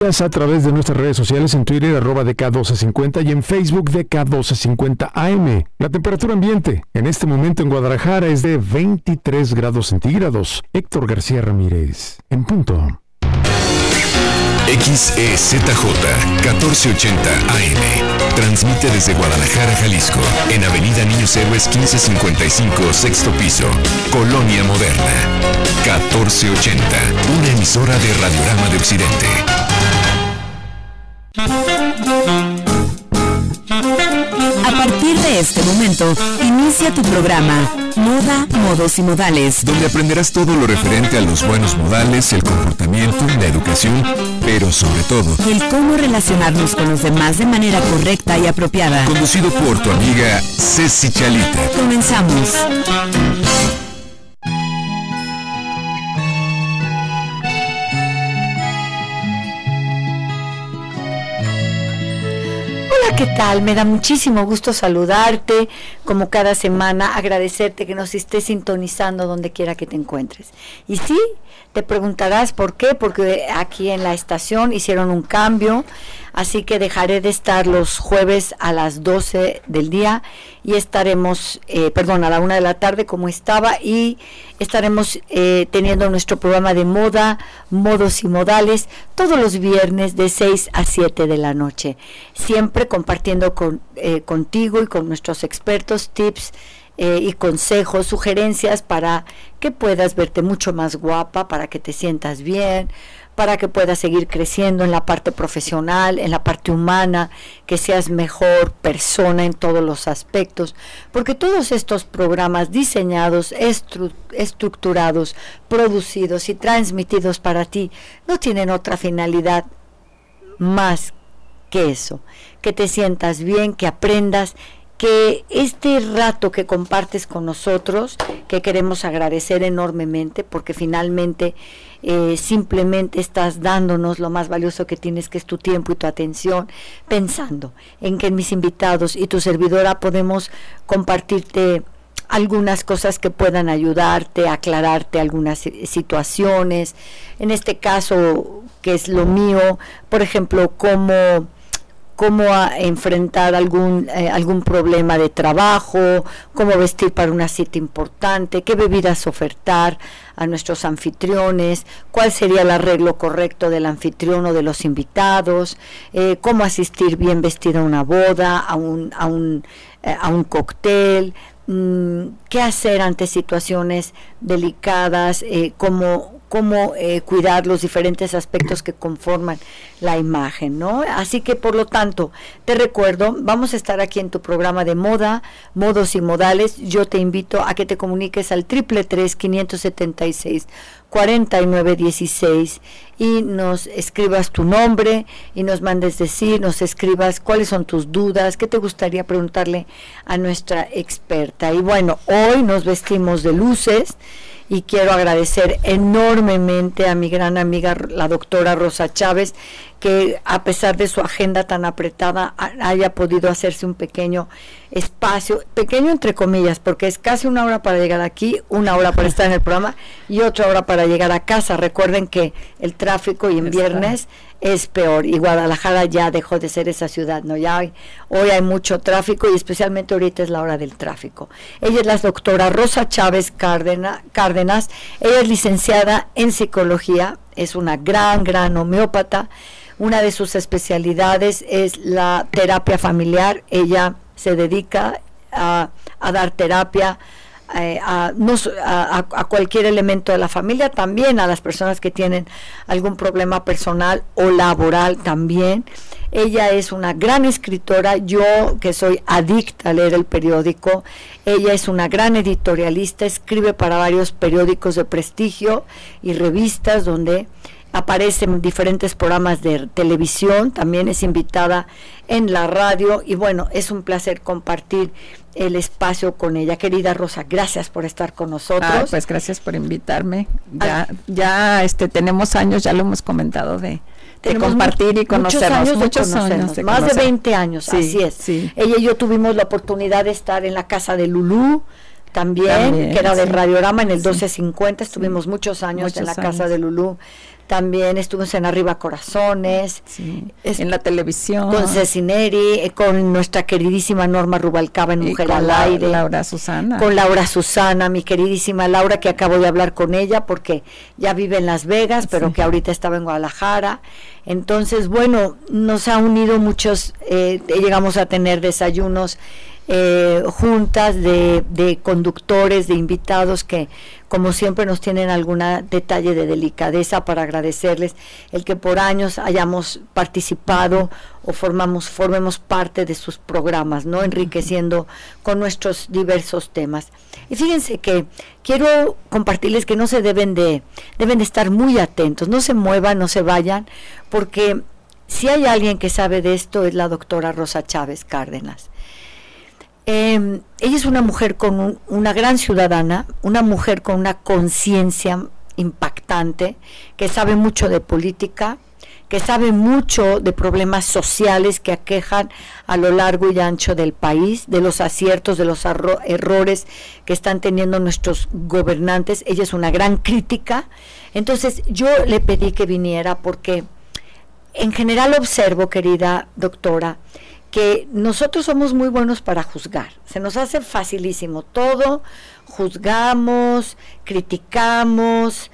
A través de nuestras redes sociales en Twitter @DK1250 y en Facebook DK1250 AM. La temperatura ambiente en este momento en Guadalajara es de 23 grados centígrados. Héctor García Ramírez, en punto. XEZJ 1480 AM. Transmite desde Guadalajara, Jalisco, en Avenida Niños Héroes 1555, sexto piso, Colonia Moderna. 1480, una emisora de Radiorama de Occidente. A partir de este momento, inicia tu programa Moda, Modos y Modales, donde aprenderás todo lo referente a los buenos modales, el comportamiento, la educación, pero sobre todo, y el cómo relacionarnos con los demás de manera correcta y apropiada. Conducido por tu amiga Ceci Chalita. Comenzamos. Hola, ¿qué tal? Me da muchísimo gusto saludarte, como cada semana, agradecerte que nos estés sintonizando donde quiera que te encuentres. Y sí, te preguntarás por qué, porque aquí en la estación hicieron un cambio, así que dejaré de estar los jueves a las 12 del día y estaremos, a la 1 de la tarde como estaba, y estaremos teniendo nuestro programa de moda, modos y modales, todos los viernes de 6 a 7 de la noche, siempre compartiendo contigo y con nuestros expertos tips y consejos, sugerencias para que puedas verte mucho más guapa, para que te sientas bien, para que puedas seguir creciendo en la parte profesional, en la parte humana, que seas mejor persona en todos los aspectos, porque todos estos programas diseñados, estructurados, producidos y transmitidos para ti no tienen otra finalidad más que eso, que te sientas bien, que aprendas, que este rato que compartes con nosotros, que queremos agradecer enormemente, porque finalmente simplemente estás dándonos lo más valioso que tienes, que es tu tiempo y tu atención, pensando en que mis invitados y tu servidora podemos compartirte algunas cosas que puedan ayudarte, aclararte algunas situaciones, en este caso, que es lo mío, por ejemplo, cómo enfrentar algún problema de trabajo, cómo vestir para una cita importante, qué bebidas ofertar a nuestros anfitriones, cuál sería el arreglo correcto del anfitrión o de los invitados, cómo asistir bien vestido a una boda, a un cóctel, qué hacer ante situaciones delicadas, cómo cuidar los diferentes aspectos que conforman la imagen, ¿no? Así que, por lo tanto, te recuerdo, vamos a estar aquí en tu programa de moda, modos y modales. Yo te invito a que te comuniques al 333-576-4916 y nos escribas tu nombre y nos mandes nos escribas cuáles son tus dudas, qué te gustaría preguntarle a nuestra experta. Y bueno, hoy nos vestimos de luces, y quiero agradecer enormemente a mi gran amiga, la doctora Rosa Chávez, que a pesar de su agenda tan apretada haya podido hacerse un pequeño espacio, pequeño entre comillas, porque es casi 1 hora para llegar aquí, 1 hora para estar en el programa y otra hora para llegar a casa. Recuerden que el tráfico y en viernes es peor, y Guadalajara ya dejó de ser esa ciudad, ¿no? Hoy hay mucho tráfico y especialmente ahorita es la hora del tráfico. Ella es la doctora Rosa Chávez Cárdenas, ella es licenciada en psicología, es una gran homeópata. Una de sus especialidades es la terapia familiar. Ella se dedica a dar terapia a cualquier elemento de la familia, también a las personas que tienen algún problema personal o laboral también. Ella es una gran escritora, yo que soy adicta a leer el periódico. Ella es una gran editorialista, escribe para varios periódicos de prestigio y revistas donde aparece en diferentes programas de televisión, también es invitada en la radio, y bueno, es un placer compartir el espacio con ella. Querida Rosa, gracias por estar con nosotros. Pues gracias por invitarme. Ya tenemos años, ya lo hemos comentado, de compartir y conocernos. Muchos años, más de 20 años, sí, así es. Sí. Ella y yo tuvimos la oportunidad de estar en la casa de Lulú, también que era de Radiorama en el 1250, estuvimos muchos años en la casa de Lulú, también estuvimos en Arriba Corazones, en la televisión, con Cecineri, con nuestra queridísima Norma Rubalcaba en Mujer al Aire, Laura Susana, con Laura Susana, mi queridísima Laura, que acabo de hablar con ella porque ya vive en Las Vegas, pero que ahorita estaba en Guadalajara. Entonces, bueno, nos ha unido muchos, llegamos a tener desayunos, juntas de conductores, de invitados que como siempre nos tienen algún detalle de delicadeza para agradecerles el que por años hayamos participado o formemos parte de sus programas, ¿no? Enriqueciendo con nuestros diversos temas. Y fíjense que quiero compartirles que no se deben de estar muy atentos, no se muevan, no se vayan, porque si hay alguien que sabe de esto es la doctora Rosa Chávez Cárdenas. Ella es una mujer con una gran ciudadana, una mujer con una conciencia impactante, que sabe mucho de política, que sabe mucho de problemas sociales que aquejan a lo largo y ancho del país, de los aciertos, de los errores que están teniendo nuestros gobernantes. Ella es una gran crítica. Entonces yo le pedí que viniera porque en general observo, querida doctora, que nosotros somos muy buenos para juzgar, se nos hace facilísimo todo, juzgamos, criticamos,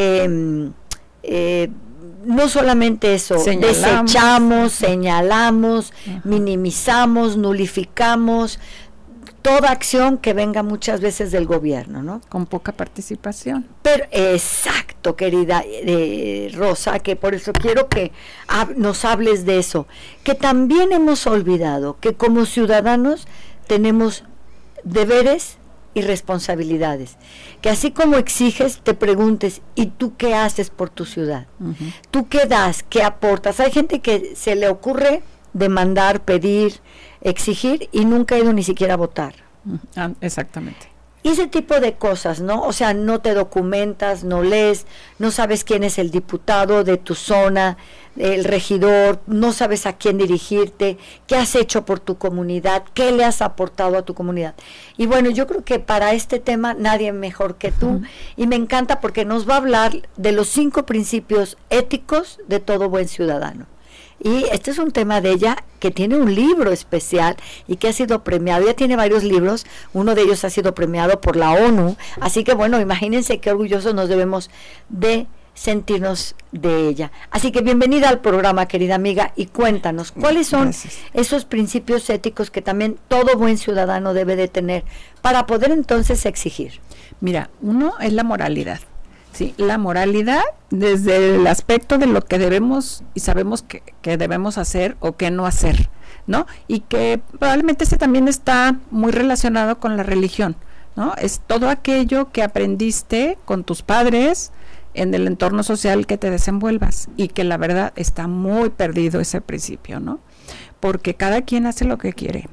no solamente eso, desechamos, señalamos, minimizamos, nulificamos toda acción que venga muchas veces del gobierno, ¿no? Con poca participación. Pero exacto, querida Rosa, que por eso quiero que nos hables de eso, que también hemos olvidado que como ciudadanos tenemos deberes y responsabilidades, que así como exiges, te preguntes, ¿y tú qué haces por tu ciudad? ¿Tú qué das? ¿Qué aportas? Hay gente que se le ocurre demandar, pedir, exigir y nunca ha ido ni siquiera a votar. Exactamente. Y ese tipo de cosas, ¿no? O sea, no te documentas, no lees, no sabes quién es el diputado de tu zona, el regidor, no sabes a quién dirigirte, qué has hecho por tu comunidad, qué le has aportado a tu comunidad. Y bueno, yo creo que para este tema nadie mejor que tú, y me encanta porque nos va a hablar de los 5 principios éticos de todo buen ciudadano. Y este es un tema de ella que tiene un libro especial y que ha sido premiado. Ella tiene varios libros, uno de ellos ha sido premiado por la ONU, así que bueno, imagínense qué orgullosos nos debemos de sentirnos de ella. Así que bienvenida al programa, querida amiga, y cuéntanos, ¿cuáles son esos principios éticos que también todo buen ciudadano debe de tener para poder entonces exigir? Mira, uno es la moralidad. Sí, la moralidad desde el aspecto de lo que debemos y sabemos que debemos hacer o que no hacer, ¿no? Y que probablemente ese también está muy relacionado con la religión, ¿no? Es todo aquello que aprendiste con tus padres en el entorno social que te desenvuelvas, y que la verdad está muy perdido ese principio, ¿no? Porque cada quien hace lo que quiere,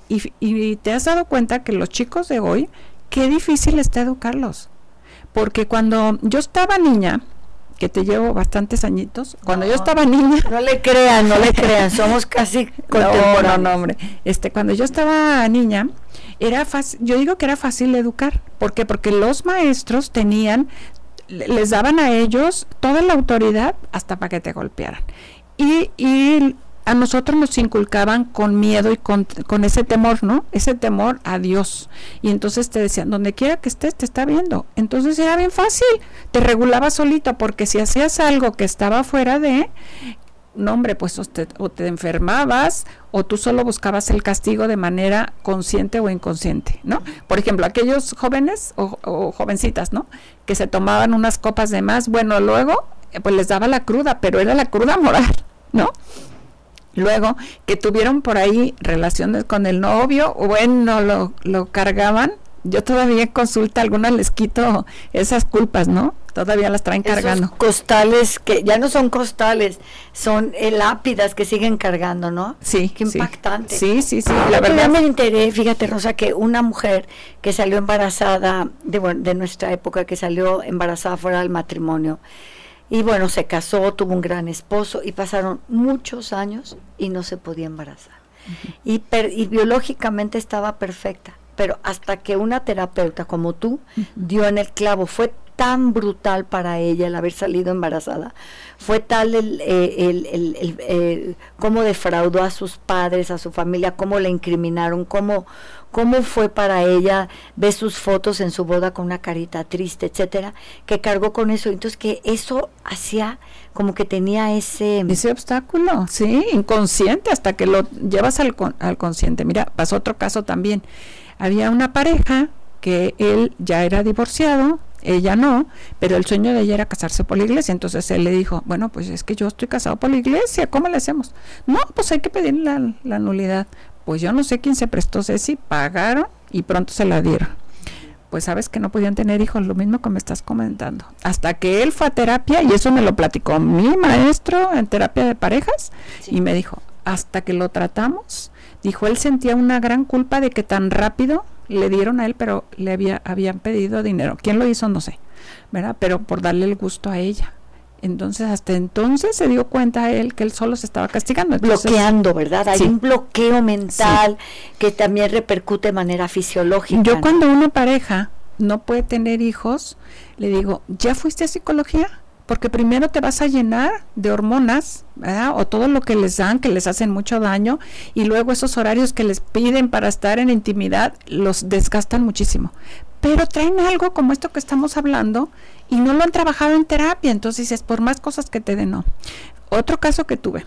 y te has dado cuenta que los chicos de hoy, qué difícil está educarlos. Porque cuando yo estaba niña, que te llevo bastantes añitos, cuando yo estaba niña... No le crean, somos casi contemporáneos. No, hombre. Cuando yo estaba niña, era fácil, yo digo que era fácil educar. ¿Por qué? Porque los maestros les daban a ellos toda la autoridad hasta para que te golpearan. Y a nosotros nos inculcaban con miedo y con ese temor, ¿no? Ese temor a Dios. Y entonces te decían, donde quiera que estés, te está viendo. Entonces era bien fácil, te regulabas solito, porque si hacías algo que estaba fuera de, no hombre, pues o te enfermabas, o tú solo buscabas el castigo de manera consciente o inconsciente, ¿no? Por ejemplo, aquellos jóvenes o jovencitas, ¿no? Que se tomaban unas copas de más, bueno, luego, pues les daba la cruda, pero era la cruda moral, ¿no? Luego, que tuvieron por ahí relaciones con el novio, bueno, lo cargaban. Yo todavía en consulta, algunas les quito esas culpas, ¿no? Todavía las traen cargando. Esos costales que ya no son costales, son lápidas que siguen cargando, ¿no? Sí. Qué impactante. Sí, la verdad. Me enteré, fíjate, Rosa, que una mujer que salió embarazada, de nuestra época, que salió embarazada fuera del matrimonio, y bueno, se casó, tuvo un gran esposo y pasaron muchos años y no se podía embarazar. Y biológicamente estaba perfecta, pero hasta que una terapeuta como tú dio en el clavo, fue tan brutal para ella el haber salido embarazada, fue tal cómo defraudó a sus padres, a su familia, cómo la incriminaron, cómo fue para ella, ve sus fotos en su boda con una carita triste, etcétera, que cargó con eso. Entonces que eso hacía como que tenía ese obstáculo, sí, inconsciente, hasta que lo llevas al consciente. Mira, pasó otro caso también. Había una pareja que él ya era divorciado, ella no, pero el sueño de ella era casarse por la iglesia. Entonces él le dijo, bueno, pues es que yo estoy casado por la iglesia, ¿cómo le hacemos? No, pues hay que pedir la nulidad. Pues yo no sé quién se prestó, Ceci, pagaron y pronto se la dieron. Pues sabes que no podían tener hijos, lo mismo que me estás comentando. Hasta que él fue a terapia, y eso me lo platicó mi maestro en terapia de parejas, sí. Y me dijo, hasta que lo tratamos, dijo, él sentía una gran culpa de que tan rápido le dieron a él, pero le habían pedido dinero. ¿Quién lo hizo? No sé, ¿verdad? Pero por darle el gusto a ella. Entonces, hasta entonces se dio cuenta él que él solo se estaba castigando. Entonces, bloqueando, ¿verdad? Hay sí. un bloqueo mental, sí, que también repercute de manera fisiológica. Yo cuando una pareja no puede tener hijos, le digo, ¿ya fuiste a psicología? Porque primero te vas a llenar de hormonas, ¿verdad? O todo lo que les dan, que les hacen mucho daño, y luego esos horarios que les piden para estar en intimidad, los desgastan muchísimo. Pero traen algo como esto que estamos hablando y no lo han trabajado en terapia, entonces dices, por más cosas que te den, no. Otro caso que tuve,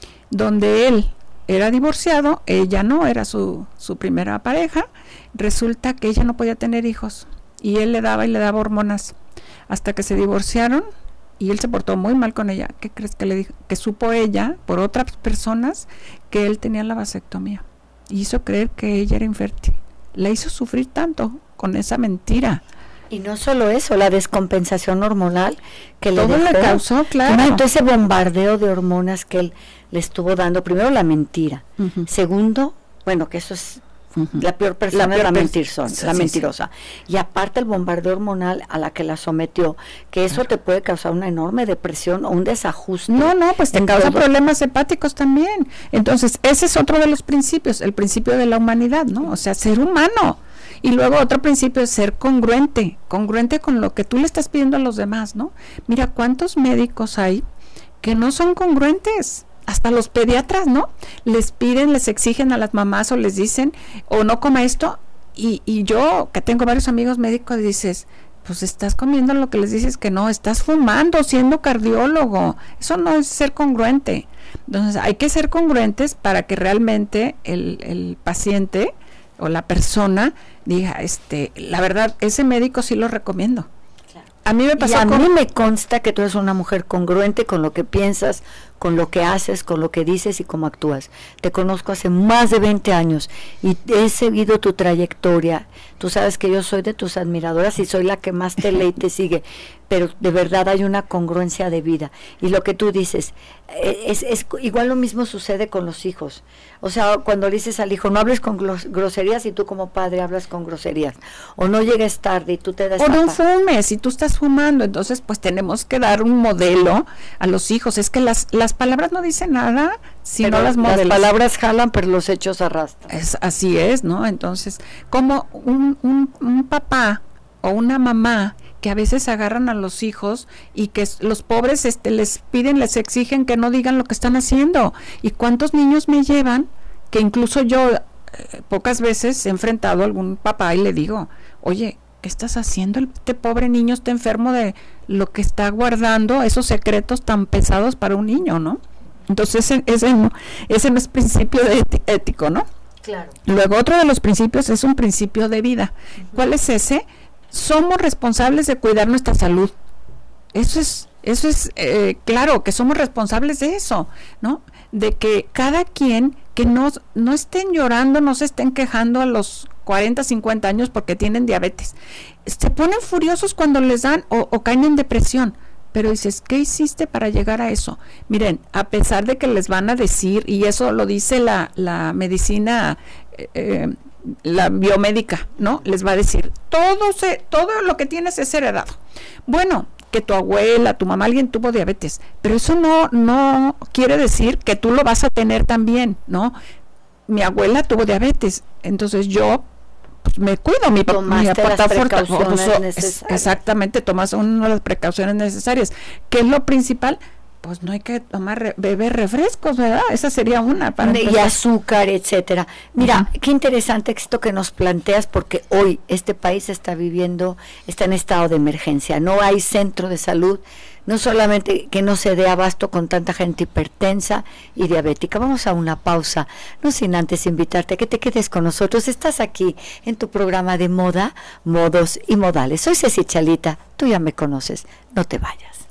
donde él era divorciado, ella no, era su primera pareja, resulta que ella no podía tener hijos y él le daba hormonas hasta que se divorciaron y él se portó muy mal con ella. ¿Qué crees que le dijo? Que supo ella, por otras personas, que él tenía la vasectomía y hizo creer que ella era infértil. La hizo sufrir tanto con esa mentira. Y no solo eso, la descompensación hormonal que todo le causó, claro. Entonces ese bombardeo de hormonas que él le estuvo dando, primero la mentira, segundo, bueno, que eso es la peor persona, la mentirosa, y aparte el bombardeo hormonal a la que la sometió, que eso te puede causar una enorme depresión o un desajuste. No, pues te causa problemas hepáticos también. Entonces ese es otro de los principios, el principio de la humanidad, ¿no? O sea, ser humano. Y luego otro principio es ser congruente con lo que tú le estás pidiendo a los demás, ¿no? Mira cuántos médicos hay que no son congruentes, hasta los pediatras, ¿no? Les piden, les exigen a las mamás o les dicen, o no coma esto, y yo que tengo varios amigos médicos, dices, pues estás comiendo lo que les dices que no, estás fumando siendo cardiólogo, eso no es ser congruente. Entonces hay que ser congruentes para que realmente el paciente o la persona diga, la verdad, ese médico sí lo recomiendo. Claro. A mí me pasó y a mí me consta que tú eres una mujer congruente con lo que piensas, con lo que haces, con lo que dices y cómo actúas. Te conozco hace más de 20 años y he seguido tu trayectoria. Tú sabes que yo soy de tus admiradoras y soy la que más te lee y te sigue, pero de verdad hay una congruencia de vida. Y lo que tú dices, es igual lo mismo sucede con los hijos. O sea, cuando le dices al hijo, no hables con groserías y tú como padre hablas con groserías. O no llegues tarde y tú te das... O no fumes y tú estás fumando. Entonces, pues tenemos que dar un modelo a los hijos. Es que las palabras no dicen nada si no las modelas. Las palabras jalan, pero los hechos arrastran. Así es, ¿no? Entonces, como un papá o una mamá que a veces agarran a los hijos y que los pobres les piden, les exigen que no digan lo que están haciendo. ¿Y cuántos niños me llevan? Que incluso yo pocas veces he enfrentado a algún papá y le digo, oye, ¿qué estás haciendo? Este pobre niño está enfermo de lo que está guardando, esos secretos tan pesados para un niño, ¿no? Entonces ese no es principio ético, ¿no? Claro. Luego otro de los principios es un principio de vida. ¿Cuál es ese? Somos responsables de cuidar nuestra salud. Eso es claro, que somos responsables de eso, ¿no? De que cada quien que no estén llorando, no se estén quejando a los 40, 50 años porque tienen diabetes. Se ponen furiosos cuando les dan o caen en depresión. Pero dices, ¿qué hiciste para llegar a eso? Miren, a pesar de que les van a decir, y eso lo dice la medicina, la biomédica, ¿no? Les va a decir, todo lo que tienes es heredado. Bueno, que tu abuela, tu mamá, alguien tuvo diabetes, pero eso no quiere decir que tú lo vas a tener también, ¿no? Mi abuela tuvo diabetes, entonces yo pues me cuido mi Tomaste las precauciones necesarias. Exactamente, tomas una de las precauciones necesarias. ¿Qué es lo principal? Pues no hay que beber refrescos, ¿verdad? Esa sería una para y azúcar, etcétera. Mira, qué interesante esto que nos planteas, porque hoy este país está en estado de emergencia. No hay centro de salud, no solamente que no se dé abasto con tanta gente hipertensa y diabética. Vamos a una pausa, no sin antes invitarte a que te quedes con nosotros. Estás aquí en tu programa de moda, modos y modales. Soy Ceci Chalita, tú ya me conoces, no te vayas.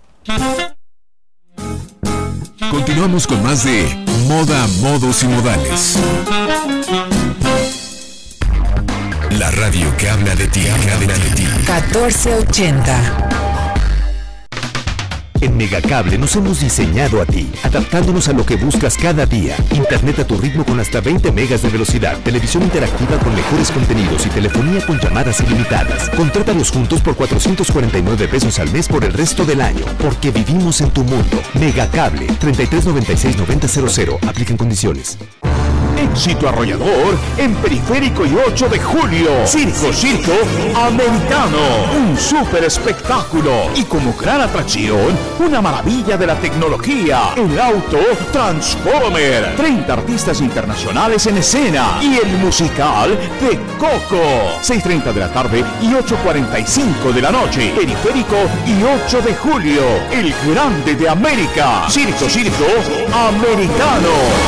Continuamos con más de Moda, Modos y Modales. La radio que habla de ti, 1480. En Megacable nos hemos diseñado a ti, adaptándonos a lo que buscas cada día. Internet a tu ritmo con hasta 20 megas de velocidad, televisión interactiva con mejores contenidos y telefonía con llamadas ilimitadas. Contrátalos juntos por 449 pesos al mes por el resto del año, porque vivimos en tu mundo. Megacable, 3396-9000. Aplican condiciones. Éxito arrollador en Periférico y 8 de Julio. Circo Americano. Un súper espectáculo. Y como gran atracción, una maravilla de la tecnología. El auto Transformer. 30 artistas internacionales en escena. Y el musical de Coco. 6:30 de la tarde y 8:45 de la noche. Periférico y 8 de Julio. El grande de América. Circo Americano.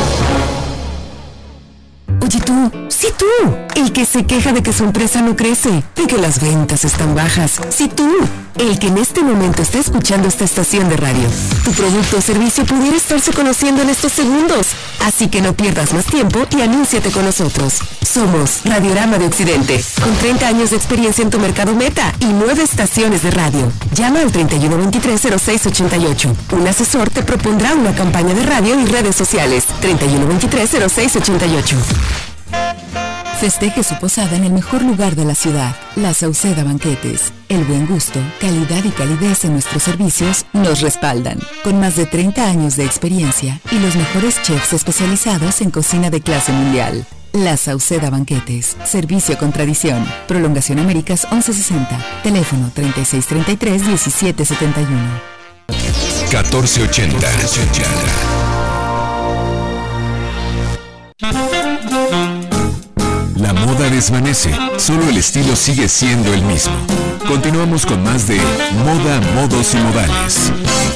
Oye tú, sí tú, el que se queja de que su empresa no crece, de que las ventas están bajas. Sí tú, el que en este momento está escuchando esta estación de radio. Tu producto o servicio pudiera estarse conociendo en estos segundos. Así que no pierdas más tiempo y anúnciate con nosotros. Somos Radiorama de Occidente, con 30 años de experiencia en tu mercado meta y 9 estaciones de radio. Llama al 3123-0688. Un asesor te propondrá una campaña de radio y redes sociales. 3123-0688. Festeje su posada en el mejor lugar de la ciudad, La Sauceda Banquetes. El buen gusto, calidad y calidez en nuestros servicios nos respaldan. Con más de 30 años de experiencia y los mejores chefs especializados en cocina de clase mundial. La Sauceda Banquetes. Servicio con tradición. Prolongación Américas 1160. Teléfono 3633-1771. 1480. La moda desvanece, solo el estilo sigue siendo el mismo. Continuamos con más de Moda, Modos y Modales.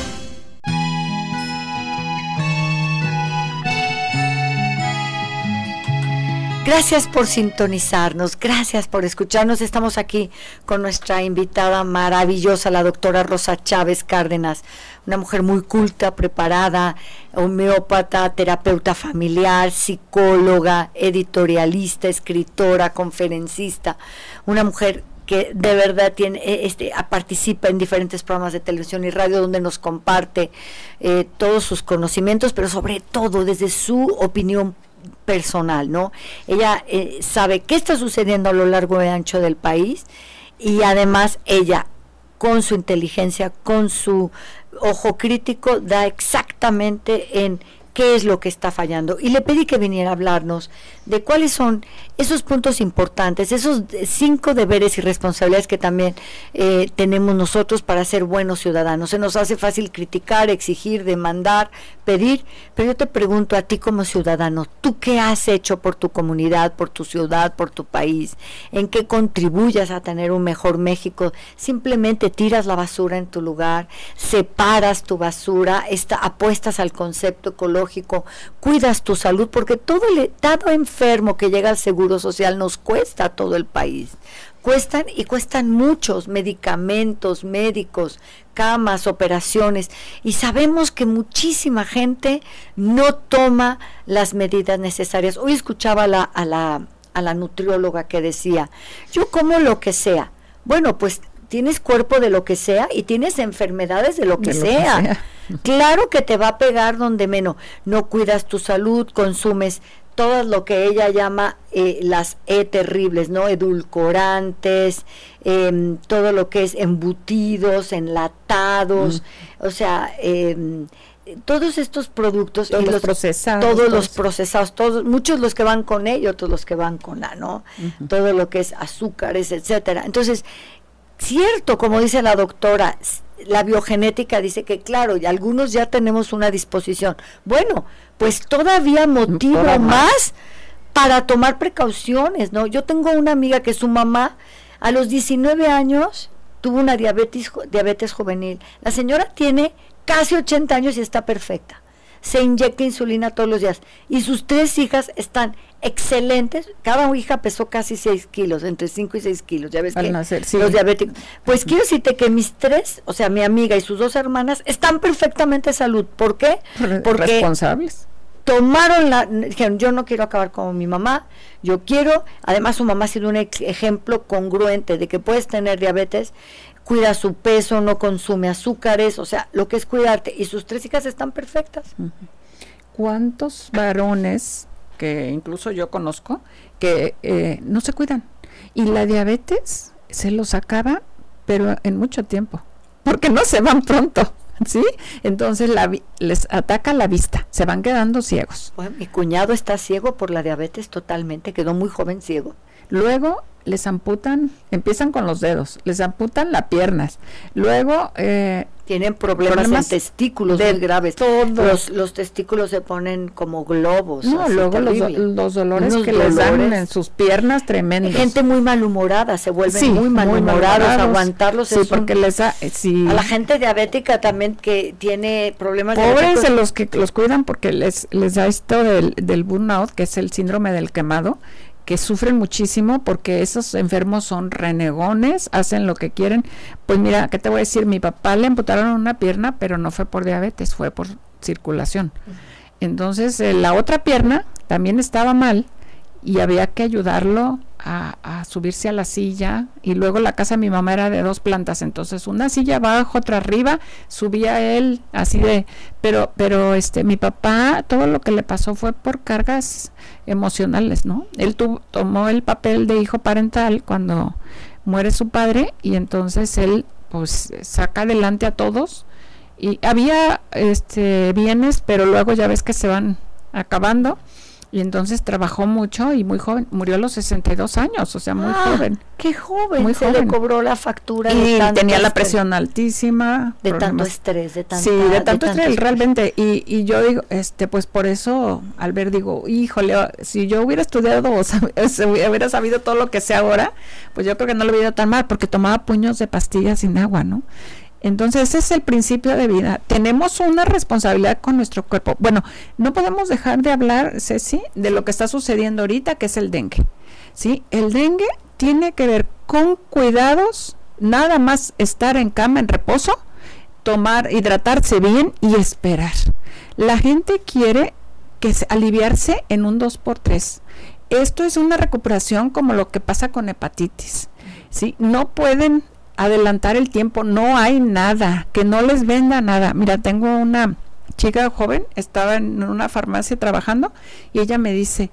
Gracias por sintonizarnos, gracias por escucharnos. Estamos aquí con nuestra invitada maravillosa, la doctora Rosa Chávez Cárdenas, una mujer muy culta, preparada, homeópata, terapeuta familiar, psicóloga, editorialista, escritora, conferencista, una mujer que de verdad participa en diferentes programas de televisión y radio donde nos comparte todos sus conocimientos, pero sobre todo desde su opinión personal, ¿no? Ella sabe qué está sucediendo a lo largo y ancho del país, y además ella, con su inteligencia, con su ojo crítico, da exactamente en qué es lo que está fallando. Y le pedí que viniera a hablarnos de cuáles son esos puntos importantes, esos 5 deberes y responsabilidades que también tenemos nosotros para ser buenos ciudadanos. Se nos hace fácil criticar, exigir, demandar, pedir, pero yo te pregunto a ti como ciudadano, ¿tú qué has hecho por tu comunidad, por tu ciudad, por tu país? ¿En qué contribuyas a tener un mejor México? Simplemente tiras la basura en tu lugar, separas tu basura, apuestas al concepto ecológico, cuidas tu salud, porque todo enfermo que llega al Seguro Social nos cuesta a todo el país. Cuestan muchos medicamentos, médicos, camas, operaciones, y sabemos que muchísima gente no toma las medidas necesarias. Hoy escuchaba a la nutrióloga que decía, yo como lo que sea. Bueno, pues tienes cuerpo de lo que sea y tienes enfermedades de lo que sea. Claro que te va a pegar donde menos. No cuidas tu salud, consumes todo lo que ella llama las terribles, ¿no? Edulcorantes, todo lo que es embutidos, enlatados, o sea, todos estos productos, todos y los procesados, todos los procesados, todos, muchos los que van con E y otros los que van con A, ¿no? Todo lo que es azúcares, etcétera. Entonces, cierto, como dice la doctora, la biogenética dice que claro, y algunos ya tenemos una disposición. Bueno, pues todavía motivo más para tomar precauciones, ¿no? Yo tengo una amiga que su mamá a los 19 años tuvo una diabetes juvenil. La señora tiene casi 80 años y está perfecta. Se inyecta insulina todos los días. Y sus 3 hijas están excelentes. Cada hija pesó casi 6 kilos, entre 5 y 6 kilos. Ya ves al que nacer, sí. Los diabéticos. Pues quiero decirte que mis 3, o sea, mi amiga y sus 2 hermanas, están perfectamente de salud. ¿Por qué? Porque responsables. Dijeron, yo no quiero acabar como mi mamá, yo quiero, además su mamá ha sido un ejemplo congruente de que puedes tener diabetes, cuida su peso, no consume azúcares, o sea, lo que es cuidarte, y sus 3 hijas están perfectas. ¿Cuántos varones, que incluso yo conozco, que no se cuidan? Y la diabetes se los acaba, pero en mucho tiempo, porque no se van pronto. ¿Sí? Entonces les ataca la vista, se van quedando ciegos. Bueno, mi cuñado está ciego por la diabetes totalmente, quedó muy joven ciego. Luego les amputan, empiezan con los dedos, les amputan las piernas. Luego tienen problemas en testículos muy graves. Los testículos se ponen como globos. No, luego los dolores que les dan en sus piernas tremendos. Gente muy malhumorada, se vuelven muy malhumorados, aguantarlos. Sí, porque a la gente diabética también que tiene problemas. Pobres de los que los cuidan, porque les da esto del burnout, que es el síndrome del quemado, que sufren muchísimo porque esos enfermos son renegones, hacen lo que quieren. Pues mira, ¿qué te voy a decir? Mi papá le amputaron una pierna, pero no fue por diabetes, fue por circulación. Entonces la otra pierna también estaba mal y había que ayudarlo a subirse a la silla, y luego la casa de mi mamá era de 2 plantas, entonces una silla abajo, otra arriba, subía él así de, pero mi papá, todo lo que le pasó fue por cargas emocionales, ¿no? Él tomó el papel de hijo parental cuando muere su padre, y entonces él pues saca adelante a todos, y había bienes, pero luego ya ves que se van acabando. Y entonces trabajó mucho y muy joven, murió a los 62 años, o sea, muy joven. ¡Qué joven! Muy joven. Le cobró la factura. Y tenía la presión altísima. De tanto estrés, de tanto sí, de tanto estrés, realmente. Y yo digo, pues por eso, al ver, digo, híjole, si yo hubiera estudiado o hubiera sabido todo lo que sé ahora, pues yo creo que no lo hubiera ido tan mal, porque tomaba puños de pastillas sin agua, ¿no? Entonces ese es el principio de vida. Tenemos una responsabilidad con nuestro cuerpo. Bueno, no podemos dejar de hablar, Ceci, de lo que está sucediendo ahorita, que es el dengue. ¿Sí? El dengue tiene que ver con cuidados, nada más estar en cama en reposo, hidratarse bien y esperar. La gente quiere aliviarse en un 2x3. Esto es una recuperación como lo que pasa con hepatitis. ¿Sí? No pueden adelantar el tiempo, no hay nada, que no les venda nada. Mira, tengo una chica joven, estaba en una farmacia trabajando, y ella me dice,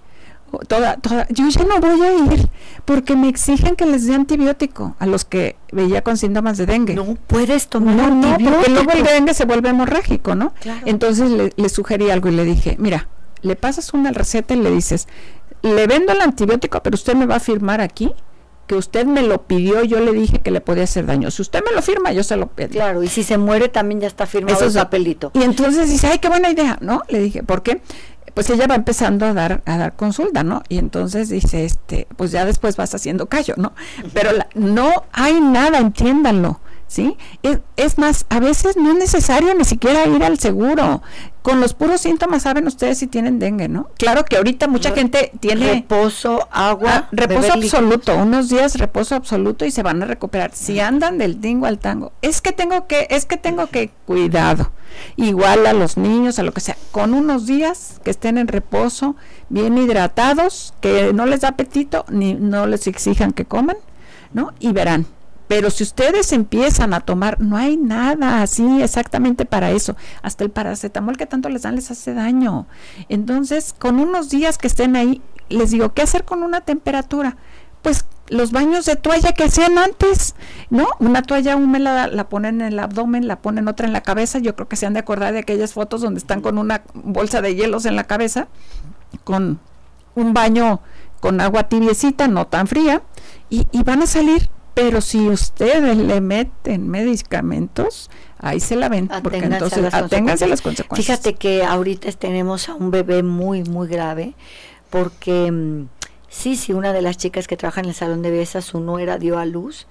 yo ya no voy a ir porque me exigen que les dé antibiótico a los que veía con síntomas de dengue. No puedes tomar antibiótico. No, porque luego el dengue se vuelve hemorrágico, ¿no? Claro. Entonces le sugerí algo y le dije, mira, le pasas una receta y le dices, le vendo el antibiótico, pero usted me va a firmar aquí que usted me lo pidió, yo le dije que le podía hacer daño. Si usted me lo firma, yo se lo pido. Claro, y si se muere también ya está firmado el papelito. Y entonces dice, ay, qué buena idea, ¿no? Le dije, ¿por qué? Pues ella va empezando a dar consulta, ¿no? Y entonces dice, pues ya después vas haciendo callo, ¿no? Pero no hay nada, entiéndanlo, ¿sí? Es más, a veces no es necesario ni siquiera ir al seguro. Con los puros síntomas saben ustedes si tienen dengue, ¿no? Claro que ahorita mucha gente tiene reposo, agua, reposo absoluto, unos días reposo absoluto y se van a recuperar. Si andan del tingo al tango, es que tengo que cuidado. Igual a los niños, a lo que sea, con unos días que estén en reposo, bien hidratados, que no les da apetito, ni no les exijan que coman, ¿no? Y verán. Pero si ustedes empiezan a tomar, no hay nada así exactamente para eso. Hasta el paracetamol que tanto les dan les hace daño. Entonces, con unos días que estén ahí, les digo, ¿qué hacer con una temperatura? Pues los baños de toalla que hacían antes, ¿no? Una toalla húmeda la ponen en el abdomen, la ponen otra en la cabeza. Yo creo que se han de acordar de aquellas fotos donde están con una bolsa de hielos en la cabeza, con un baño con agua tibiecita, no tan fría, y van a salir. Pero si ustedes le meten medicamentos, ahí se la ven, porque entonces aténganse las consecuencias. Fíjate que ahorita tenemos a un bebé muy, muy grave, porque sí, una de las chicas que trabaja en el salón de belleza, su nuera dio a luz,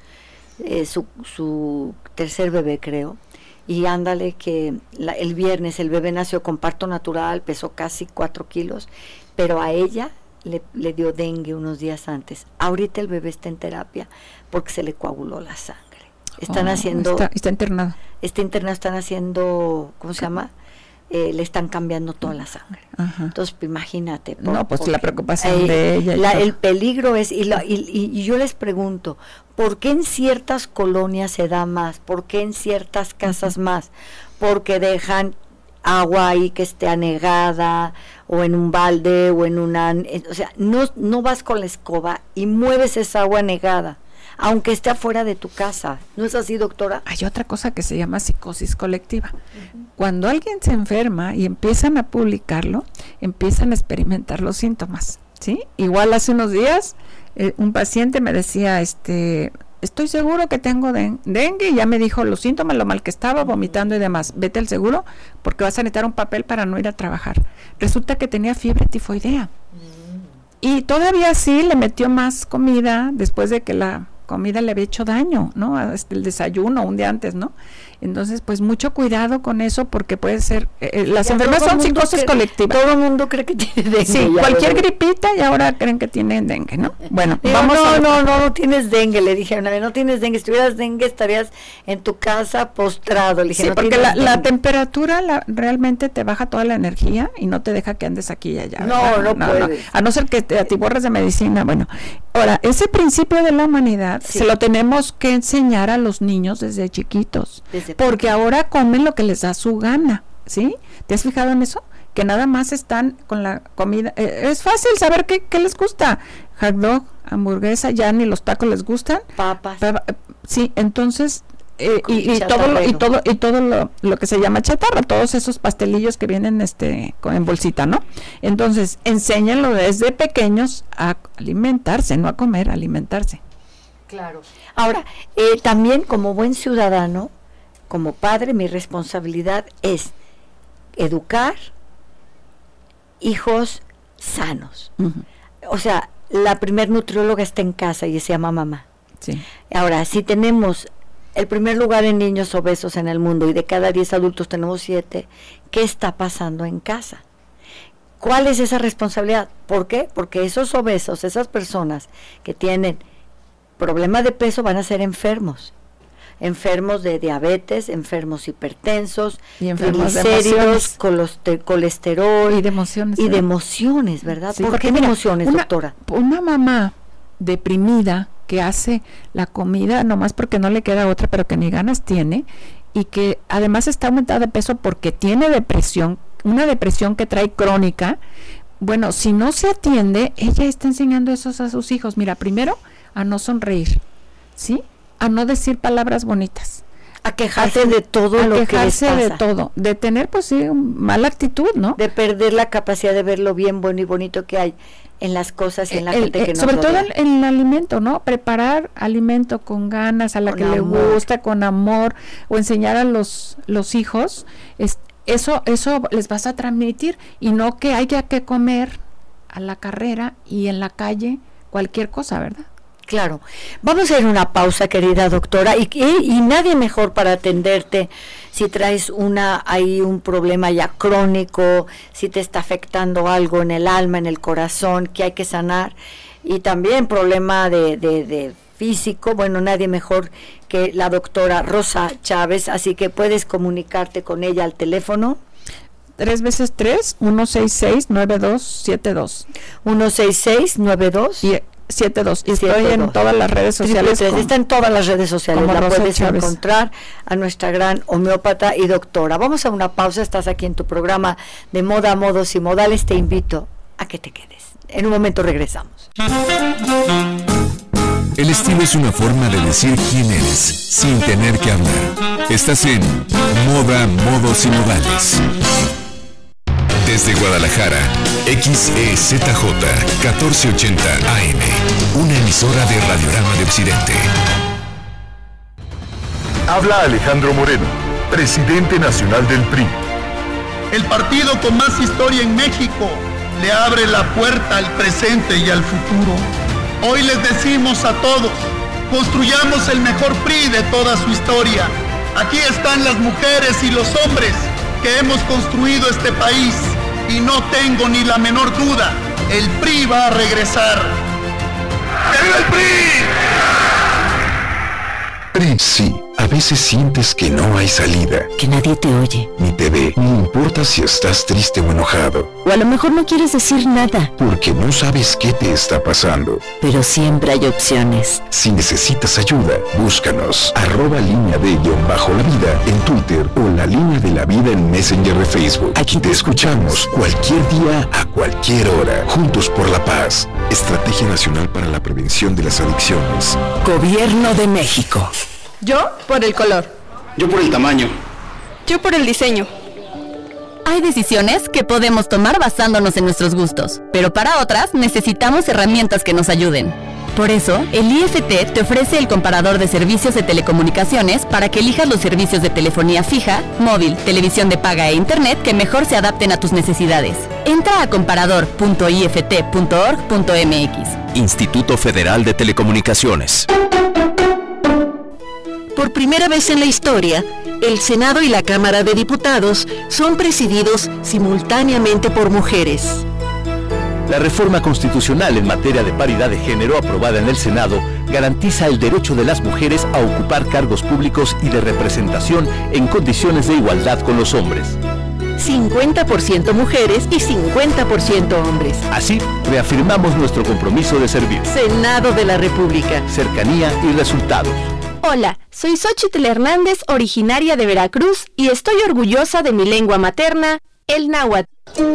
su tercer bebé, creo, y ándale que el viernes el bebé nació con parto natural, pesó casi 4 kilos, pero a ella le dio dengue unos días antes. Ahorita el bebé está en terapia porque se le coaguló la sangre. Están haciendo... Está internado. Está internado, están haciendo, ¿cómo se llama? Le están cambiando toda la sangre. Ajá. Entonces, imagínate. Pues la preocupación de ella. El peligro es, y yo les pregunto, ¿por qué en ciertas colonias se da más? ¿Por qué en ciertas casas más? Porque dejan agua ahí que esté anegada, o en un balde, o en o sea, no vas con la escoba y mueves esa agua anegada, aunque esté afuera de tu casa. ¿No es así, doctora? Hay otra cosa que se llama psicosis colectiva. Cuando alguien se enferma y empiezan a publicarlo, empiezan a experimentar los síntomas, ¿sí? Igual hace unos días un paciente me decía, estoy seguro que tengo dengue, y ya me dijo los síntomas, lo mal que estaba, vomitando y demás. Vete al seguro porque vas a necesitar un papel para no ir a trabajar. Resulta que tenía fiebre tifoidea. Y todavía sí le metió más comida después de que la comida le había hecho daño, ¿no? El desayuno un día antes, ¿no? Entonces, pues mucho cuidado con eso, porque puede ser, las enfermedades son psicosis colectivas. Todo el mundo cree que tiene dengue. Sí, cualquier gripita y ahora creen que tienen dengue, ¿no? Bueno, no tienes dengue, le dije, no tienes dengue. Si tuvieras dengue estarías en tu casa postrado. Le dije, sí, no, porque la temperatura realmente te baja toda la energía y no te deja que andes aquí y allá. No puedes. A no ser que te atiborres de medicina. Bueno, ahora, ese principio de la humanidad se lo tenemos que enseñar a los niños desde chiquitos. Porque ahora comen lo que les da su gana, ¿sí? ¿Te has fijado en eso? Que nada más están con la comida. Es fácil saber qué les gusta. Hot dog, hamburguesa, ya ni los tacos les gustan. Papas. Sí, entonces y todo lo que se llama chatarra, todos esos pastelillos que vienen en bolsita, ¿no? Entonces, enséñenlo desde pequeños a alimentarse, no a comer, a alimentarse. Claro. Ahora, también como buen ciudadano, como padre, mi responsabilidad es educar hijos sanos. O sea, la primer nutrióloga está en casa y se llama mamá. Sí. Ahora, si tenemos el primer lugar en niños obesos en el mundo y de cada 10 adultos tenemos 7, ¿qué está pasando en casa? ¿Cuál es esa responsabilidad? ¿Por qué? Porque esos obesos, esas personas que tienen problemas de peso van a ser enfermos de diabetes, enfermos hipertensos, y enfermos triglicéridos, colesterol y de emociones, de emociones, ¿verdad? Sí, ¿Por qué de emociones, doctora? Una mamá deprimida que hace la comida nomás porque no le queda otra, pero que ni ganas tiene, y que además está aumentada de peso porque tiene depresión, una depresión que trae crónica. Bueno, si no se atiende, ella está enseñando eso a sus hijos. Mira, primero, a no sonreír, ¿sí? A no decir palabras bonitas, a quejarse de todo lo que les pasa, de todo, de tener pues sí mala actitud, ¿no? De perder la capacidad de ver lo bien, bueno y bonito que hay en las cosas y en la gente que nos sobre rodea. todo en el alimento, ¿no? Preparar alimento con ganas, a la con que amor. le gusta, con amor, o enseñar a los hijos, eso les vas a transmitir, y no que haya que comer a la carrera y en la calle cualquier cosa, ¿verdad? Claro. Vamos a ir a una pausa, querida doctora, y nadie mejor para atenderte si traes un problema ya crónico, si te está afectando algo en el alma, en el corazón, que hay que sanar, y también problema de físico. Bueno, nadie mejor que la doctora Rosa Chávez, así que puedes comunicarte con ella al teléfono 3x3-166-9272. 166-92 y 72. Y estoy en todas las redes sociales. Está en todas las redes sociales. La Rosa puedes Chávez. encontrar a nuestra gran homeópata y doctora. Vamos a una pausa. Estás aquí en tu programa de Moda, Modos y Modales. Te invito a que te quedes. En un momento regresamos. El estilo es una forma de decir quién eres, sin tener que hablar. Estás en Moda, Modos y Modales. Desde Guadalajara, XEZJ 1480 AM, una emisora de Radiorama de Occidente. Habla Alejandro Moreno, presidente nacional del PRI. El partido con más historia en México le abre la puerta al presente y al futuro. Hoy les decimos a todos, construyamos el mejor PRI de toda su historia. Aquí están las mujeres y los hombres que hemos construido este país y no tengo ni la menor duda, el PRI va a regresar. ¡Viva el PRI! PRI, sí. A veces sientes que no hay salida. Que nadie te oye. Ni te ve, ni importa si estás triste o enojado. O a lo mejor no quieres decir nada. Porque no sabes qué te está pasando. Pero siempre hay opciones. Si necesitas ayuda, búscanos. @LíneaDe_la vida en Twitter o La Línea de la Vida en Messenger de Facebook. Aquí te escuchamos cualquier día, a cualquier hora. Juntos por la paz. Estrategia Nacional para la Prevención de las Adicciones. Gobierno de México. Yo por el color. Yo por el tamaño. Yo por el diseño. Hay decisiones que podemos tomar basándonos en nuestros gustos, pero para otras necesitamos herramientas que nos ayuden. Por eso, el IFT te ofrece el comparador de servicios de telecomunicaciones para que elijas los servicios de telefonía fija, móvil, televisión de paga e internet que mejor se adapten a tus necesidades. Entra a comparador.ift.org.mx. Instituto Federal de Telecomunicaciones. Por primera vez en la historia, el Senado y la Cámara de Diputados son presididos simultáneamente por mujeres. La reforma constitucional en materia de paridad de género aprobada en el Senado garantiza el derecho de las mujeres a ocupar cargos públicos y de representación en condiciones de igualdad con los hombres. 50% mujeres y 50% hombres. Así, reafirmamos nuestro compromiso de servir. Senado de la República. Cercanía y resultados. Hola, soy Xóchitl Hernández, originaria de Veracruz, y estoy orgullosa de mi lengua materna, el náhuatl.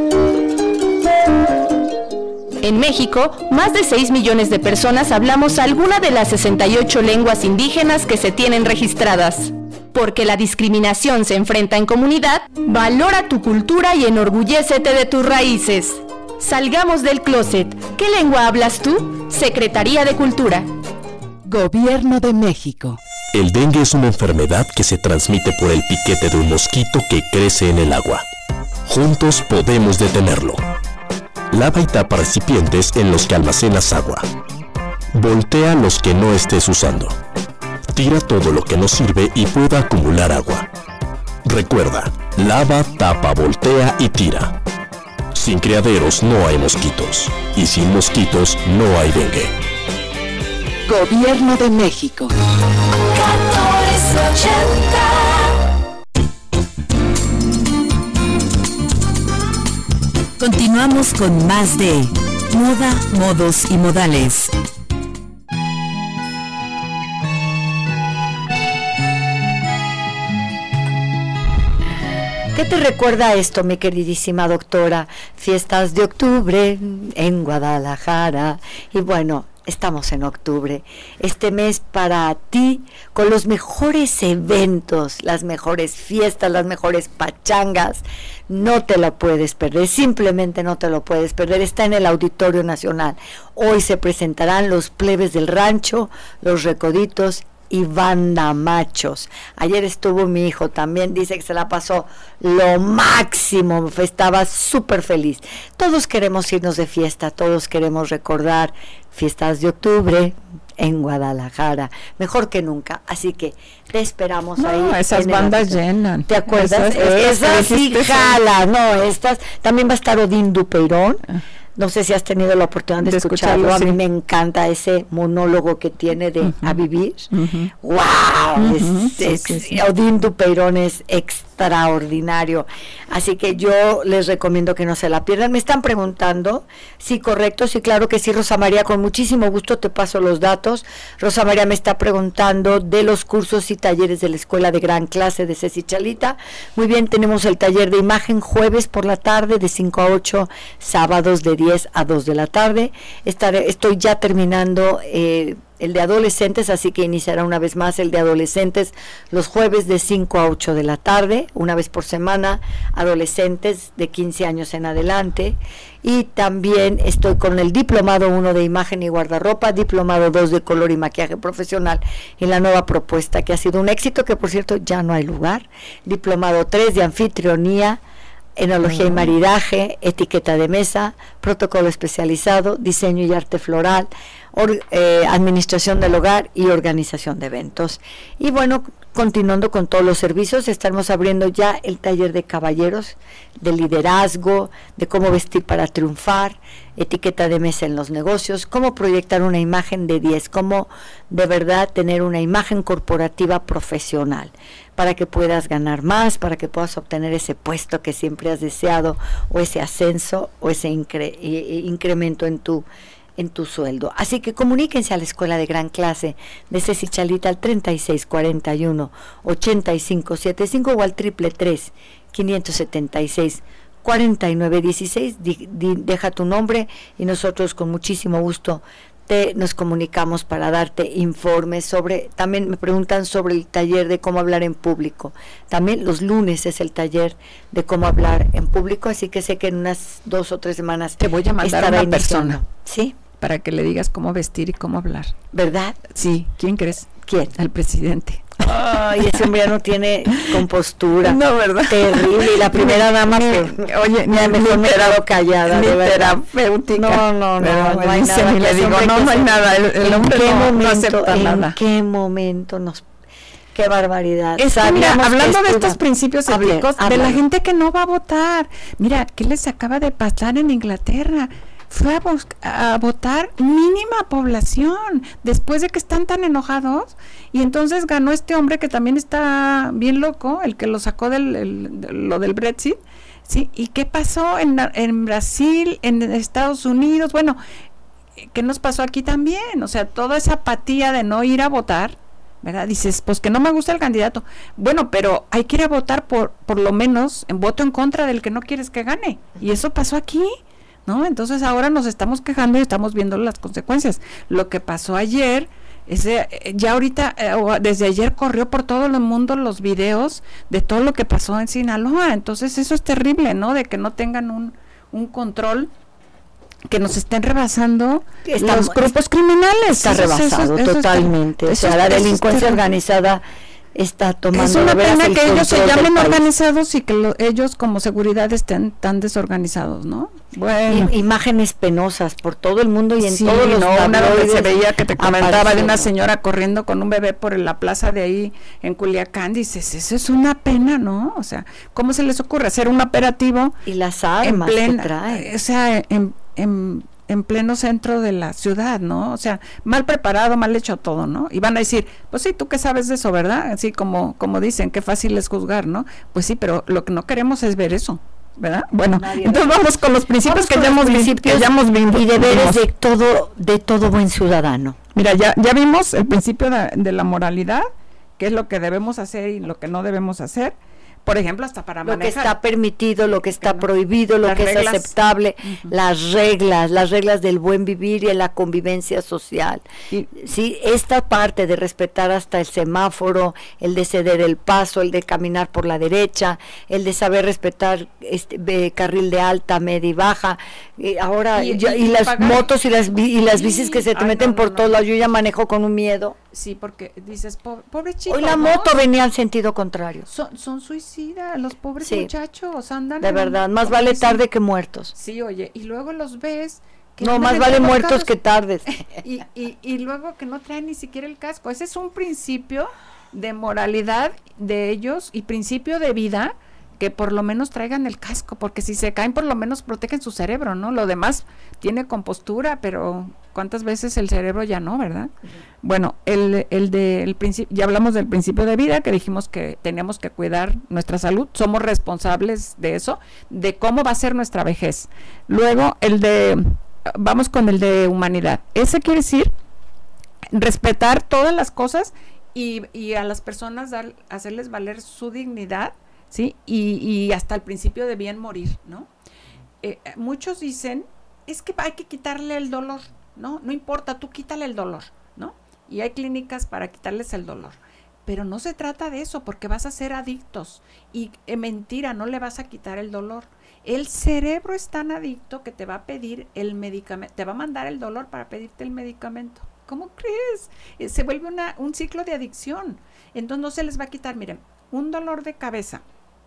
En México, más de 6 millones de personas hablamos alguna de las 68 lenguas indígenas que se tienen registradas. Porque la discriminación se enfrenta en comunidad, valora tu cultura y enorgullécete de tus raíces. Salgamos del closet. ¿Qué lengua hablas tú? Secretaría de Cultura. Gobierno de México. El dengue es una enfermedad que se transmite por el piquete de un mosquito que crece en el agua. Juntos podemos detenerlo. Lava y tapa recipientes en los que almacenas agua. Voltea los que no estés usando. Tira todo lo que no sirve y pueda acumular agua. Recuerda, lava, tapa, voltea y tira. Sin criaderos no hay mosquitos. Y sin mosquitos no hay dengue. Gobierno de México. 1480. Continuamos con más de Moda, Modos y Modales. ¿Qué te recuerda esto, mi queridísima doctora? Fiestas de octubre en Guadalajara. Y bueno, estamos en octubre, este mes para ti, con los mejores eventos, las mejores fiestas, las mejores pachangas. No te lo puedes perder, simplemente no te lo puedes perder. Está en el Auditorio Nacional. Hoy se presentarán los Plebes del Rancho, los Recoditos y Banda Machos. Ayer estuvo mi hijo también, dice que se la pasó lo máximo, estaba súper feliz. Todos queremos irnos de fiesta, todos queremos recordar fiestas de octubre en Guadalajara, mejor que nunca, así que te esperamos ahí. Esas bandas llenan. ¿Te acuerdas? Esas sí jala, no, estas, también va a estar Odín Dupeirón. No sé si has tenido la oportunidad de escucharlo. A mí me encanta ese monólogo que tiene de A Vivir. ¡Wow! Odín Dupeirón es extraordinario. Así que yo les recomiendo que no se la pierdan. Me están preguntando, sí, correcto, sí, claro que sí, Rosa María, con muchísimo gusto te paso los datos. Rosa María me está preguntando de los cursos y talleres de la Escuela de Gran Clase de Ceci Chalita. Muy bien, tenemos el taller de imagen jueves por la tarde de 5 a 8, sábados de 10 10 a 2 de la tarde. Estoy ya terminando el de adolescentes, así que iniciará una vez más el de adolescentes los jueves de 5 a 8 de la tarde, una vez por semana, adolescentes de 15 años en adelante. Y también estoy con el diplomado 1 de imagen y guardarropa, diplomado 2 de color y maquillaje profesional en la nueva propuesta, que ha sido un éxito, que por cierto ya no hay lugar, diplomado 3 de anfitrionía, enología y maridaje, etiqueta de mesa, protocolo especializado, diseño y arte floral, administración del hogar y organización de eventos. Y bueno, continuando con todos los servicios, estaremos abriendo ya el taller de caballeros, de liderazgo, de cómo vestir para triunfar, etiqueta de mesa en los negocios, cómo proyectar una imagen de 10, cómo de verdad tener una imagen corporativa profesional, para que puedas ganar más, para que puedas obtener ese puesto que siempre has deseado, o ese ascenso, o ese incremento en tu sueldo. Así que comuníquense a la Escuela de Gran Clase de Ceci Chalita al 3641-8575 o al 333-576-4916. Deja tu nombre y nosotros con muchísimo gusto nos comunicamos para darte informes sobre. También me preguntan sobre el taller de cómo hablar en público. También los lunes es el taller de cómo hablar en público, así que sé que en unas 2 o 3 semanas te voy a mandar una persona, ¿sí?, para que le digas cómo vestir y cómo hablar. ¿Verdad? Sí. ¿Quién crees? ¿Quién? Al presidente. Ay, ese hombre ya no tiene compostura. No, ¿verdad? Terrible. Y la primera dama, oye, mejor me he quedado callada. Mi terapéutica. No hay nada. Le digo, no hay nada. El hombre no acepta nada. ¿En qué momento nos... Qué barbaridad. Mira, hablando de estos principios éticos, de la gente que no va a votar. Mira, ¿qué les acaba de pasar en Inglaterra? Fue a votar mínima población, después de que están tan enojados, y entonces ganó este hombre que también está bien loco, el que lo sacó lo del Brexit, ¿sí? ¿Y qué pasó en Brasil, en Estados Unidos? Bueno, ¿qué nos pasó aquí también? O sea, toda esa apatía de no ir a votar, ¿verdad? Dices, pues que no me gusta el candidato. Bueno, pero hay que ir a votar por lo menos en voto en contra del que no quieres que gane, y eso pasó aquí, ¿no? Entonces ahora nos estamos quejando y estamos viendo las consecuencias. Lo que pasó ayer, ya ahorita, desde ayer corrió por todo el mundo los videos de todo lo que pasó en Sinaloa. Entonces eso es terrible, ¿no? De que no tengan un control, que nos estén rebasando los grupos criminales. Está rebasado totalmente. O sea, la delincuencia organizada está tomando. Es una pena que ellos se llamen organizados y que ellos como seguridad estén tan desorganizados, ¿no? Bueno, imágenes penosas por todo el mundo y en sí, todos los una donde se veía que te comentaba de una señora corriendo con un bebé por la plaza de ahí en Culiacán. Dices, eso es una pena, ¿no? O sea, ¿cómo se les ocurre hacer un operativo y las armas que traen? O sea, en pleno centro de la ciudad, ¿no? O sea, mal preparado, mal hecho todo, ¿no? Y van a decir, pues sí, tú qué sabes de eso, ¿verdad? Así como dicen, qué fácil es juzgar, ¿no? Pues sí, pero lo que no queremos es ver eso, ¿verdad? Bueno, entonces vamos con los principios que ya hemos visto y deberes de todo buen ciudadano. Mira, ya vimos el principio de la moralidad, qué es lo que debemos hacer y lo que no debemos hacer. Por ejemplo, hasta para manejar. Lo que está permitido, lo que está prohibido, lo que es aceptable, las reglas del buen vivir y de la convivencia social. Sí, esta parte de respetar hasta el semáforo, el de ceder el paso, el de caminar por la derecha, el de saber respetar carril de alta, media y baja. Ahora, y las pagar, motos y las bicis que se te meten por todos lados. Yo ya manejo con un miedo. Sí, porque dices, pobre chico. Hoy la moto venía al sentido contrario. Son suicidas, los pobres muchachos andan. De verdad, más vale tarde que muertos. Sí, oye, y luego los ves. Que no, más vale muertos que tardes. y luego que no traen ni siquiera el casco. Ese es un principio de moralidad de ellos y principio de vida, que por lo menos traigan el casco, porque si se caen por lo menos protegen su cerebro, ¿no? Lo demás tiene compostura, pero ¿cuántas veces el cerebro ya no, verdad? Bueno, el principio, ya hablamos del principio de vida, que dijimos que tenemos que cuidar nuestra salud, somos responsables de eso, de cómo va a ser nuestra vejez. Luego vamos con el de humanidad. Ese quiere decir respetar todas las cosas y a las personas hacerles valer su dignidad, ¿sí? Y hasta el principio de bien morir, ¿no? Muchos dicen, es que hay que quitarle el dolor, ¿no? No importa, tú quítale el dolor, ¿no? Y hay clínicas para quitarles el dolor. Pero no se trata de eso, porque vas a ser adictos. Y mentira, no le vas a quitar el dolor. El cerebro es tan adicto que te va a pedir el medicamento, te va a mandar el dolor para pedirte el medicamento. ¿Cómo crees? Se vuelve un ciclo de adicción. Entonces no se les va a quitar. Miren, un dolor de cabeza.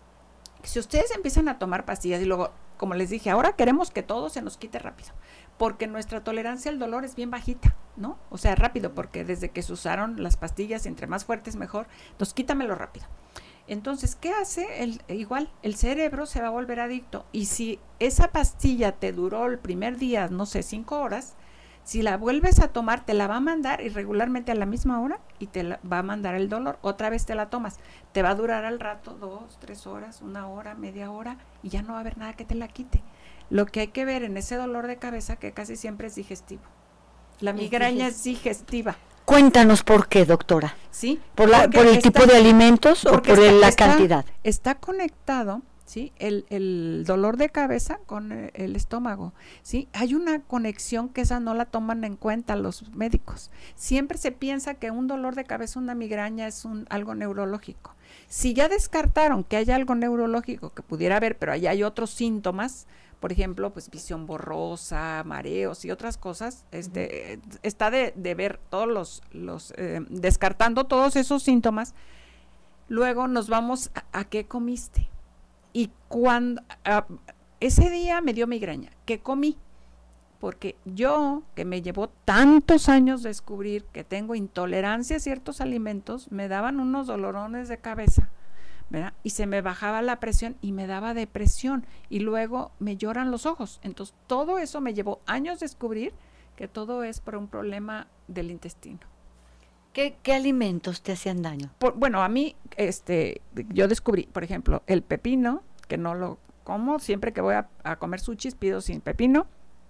Si ustedes empiezan a tomar pastillas y luego, como les dije, ahora queremos que todo se nos quite rápido, porque nuestra tolerancia al dolor es bien bajita, ¿no? O sea, rápido, porque desde que se usaron las pastillas, entre más fuertes mejor, entonces quítamelo rápido. Entonces, ¿qué hace? Igual, el cerebro se va a volver adicto. Y si esa pastilla te duró el primer día, no sé, 5 horas, si la vuelves a tomar, te la va a mandar irregularmente a la misma hora y te va a mandar el dolor. Otra vez te la tomas. Te va a durar al rato 2, 3 horas, 1 hora, media hora, y ya no va a haber nada que te la quite. Lo que hay que ver en ese dolor de cabeza, que casi siempre es digestivo. La migraña es digestiva. Cuéntanos por qué, doctora. Sí. ¿Por el tipo de alimentos o por la cantidad? Está conectado, ¿sí? El dolor de cabeza con el estómago, ¿sí? Hay una conexión que esa no la toman en cuenta los médicos. Siempre se piensa que un dolor de cabeza, una migraña, es algo neurológico. Si ya descartaron que hay algo neurológico que pudiera haber, pero allá hay otros síntomas, por ejemplo, pues visión borrosa, mareos y otras cosas, está de ver todos descartando todos esos síntomas. Luego nos vamos a qué comiste. Y cuando ese día me dio migraña, ¿qué comí? Porque yo, que me llevó tantos años descubrir que tengo intolerancia a ciertos alimentos, me daban unos dolorones de cabeza, ¿verdad? Y se me bajaba la presión y me daba depresión y luego me lloran los ojos. Entonces todo eso me llevó años descubrir que todo es por un problema del intestino. ¿Qué alimentos te hacían daño? Bueno, a mí yo descubrí, por ejemplo, el pepino, que no lo como, siempre que voy a comer sushis pido sin pepino,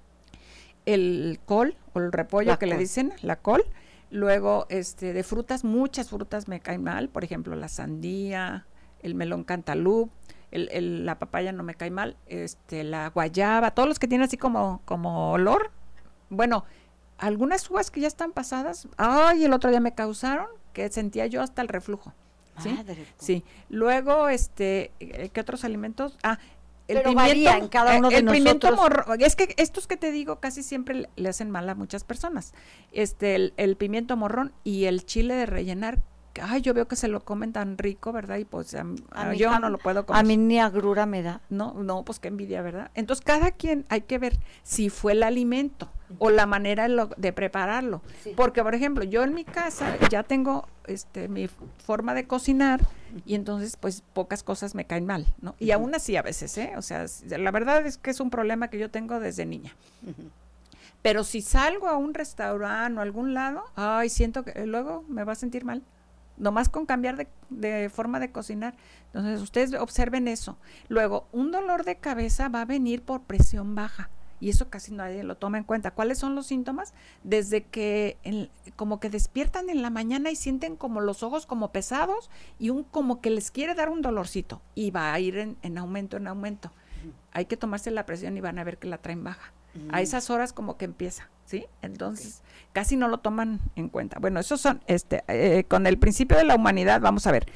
el col o el repollo le dicen, la col. Luego de frutas, muchas frutas me caen mal, por ejemplo la sandía, el melón cantaloupe, la papaya no me cae mal, la guayaba, todos los que tienen así como olor. Bueno, algunas uvas que ya están pasadas, el otro día me causaron que sentía yo hasta el reflujo. ¿Sí? Madre. Sí. Luego, ¿qué otros alimentos? El pero pimiento, varía en cada uno de nosotros. Pimiento morrón, es que estos que te digo casi siempre le hacen mal a muchas personas. El pimiento morrón y el chile de rellenar. Yo veo que se lo comen tan rico, ¿verdad? Y pues yo no lo puedo comer. A mí ni agrura me da. No, pues qué envidia, ¿verdad? Entonces cada quien hay que ver si fue el alimento o la manera de prepararlo. Sí. Porque, por ejemplo, yo en mi casa ya tengo mi forma de cocinar y entonces pues pocas cosas me caen mal, ¿no? Y aún así a veces, o sea, la verdad es que es un problema que yo tengo desde niña. Pero si salgo a un restaurante o a algún lado, siento que luego me va a sentir mal. Nomás con cambiar de forma de cocinar. Entonces ustedes observen eso. Luego, un dolor de cabeza va a venir por presión baja y eso casi nadie lo toma en cuenta. ¿Cuáles son los síntomas? Desde que como que despiertan en la mañana y sienten como los ojos como pesados y como que les quiere dar un dolorcito y va a ir en aumento, en aumento. Hay que tomarse la presión y van a ver que la traen baja. A esas horas como que empieza, ¿sí? Entonces, casi no lo toman en cuenta. Bueno, esos son, con el principio de la humanidad, vamos a ver,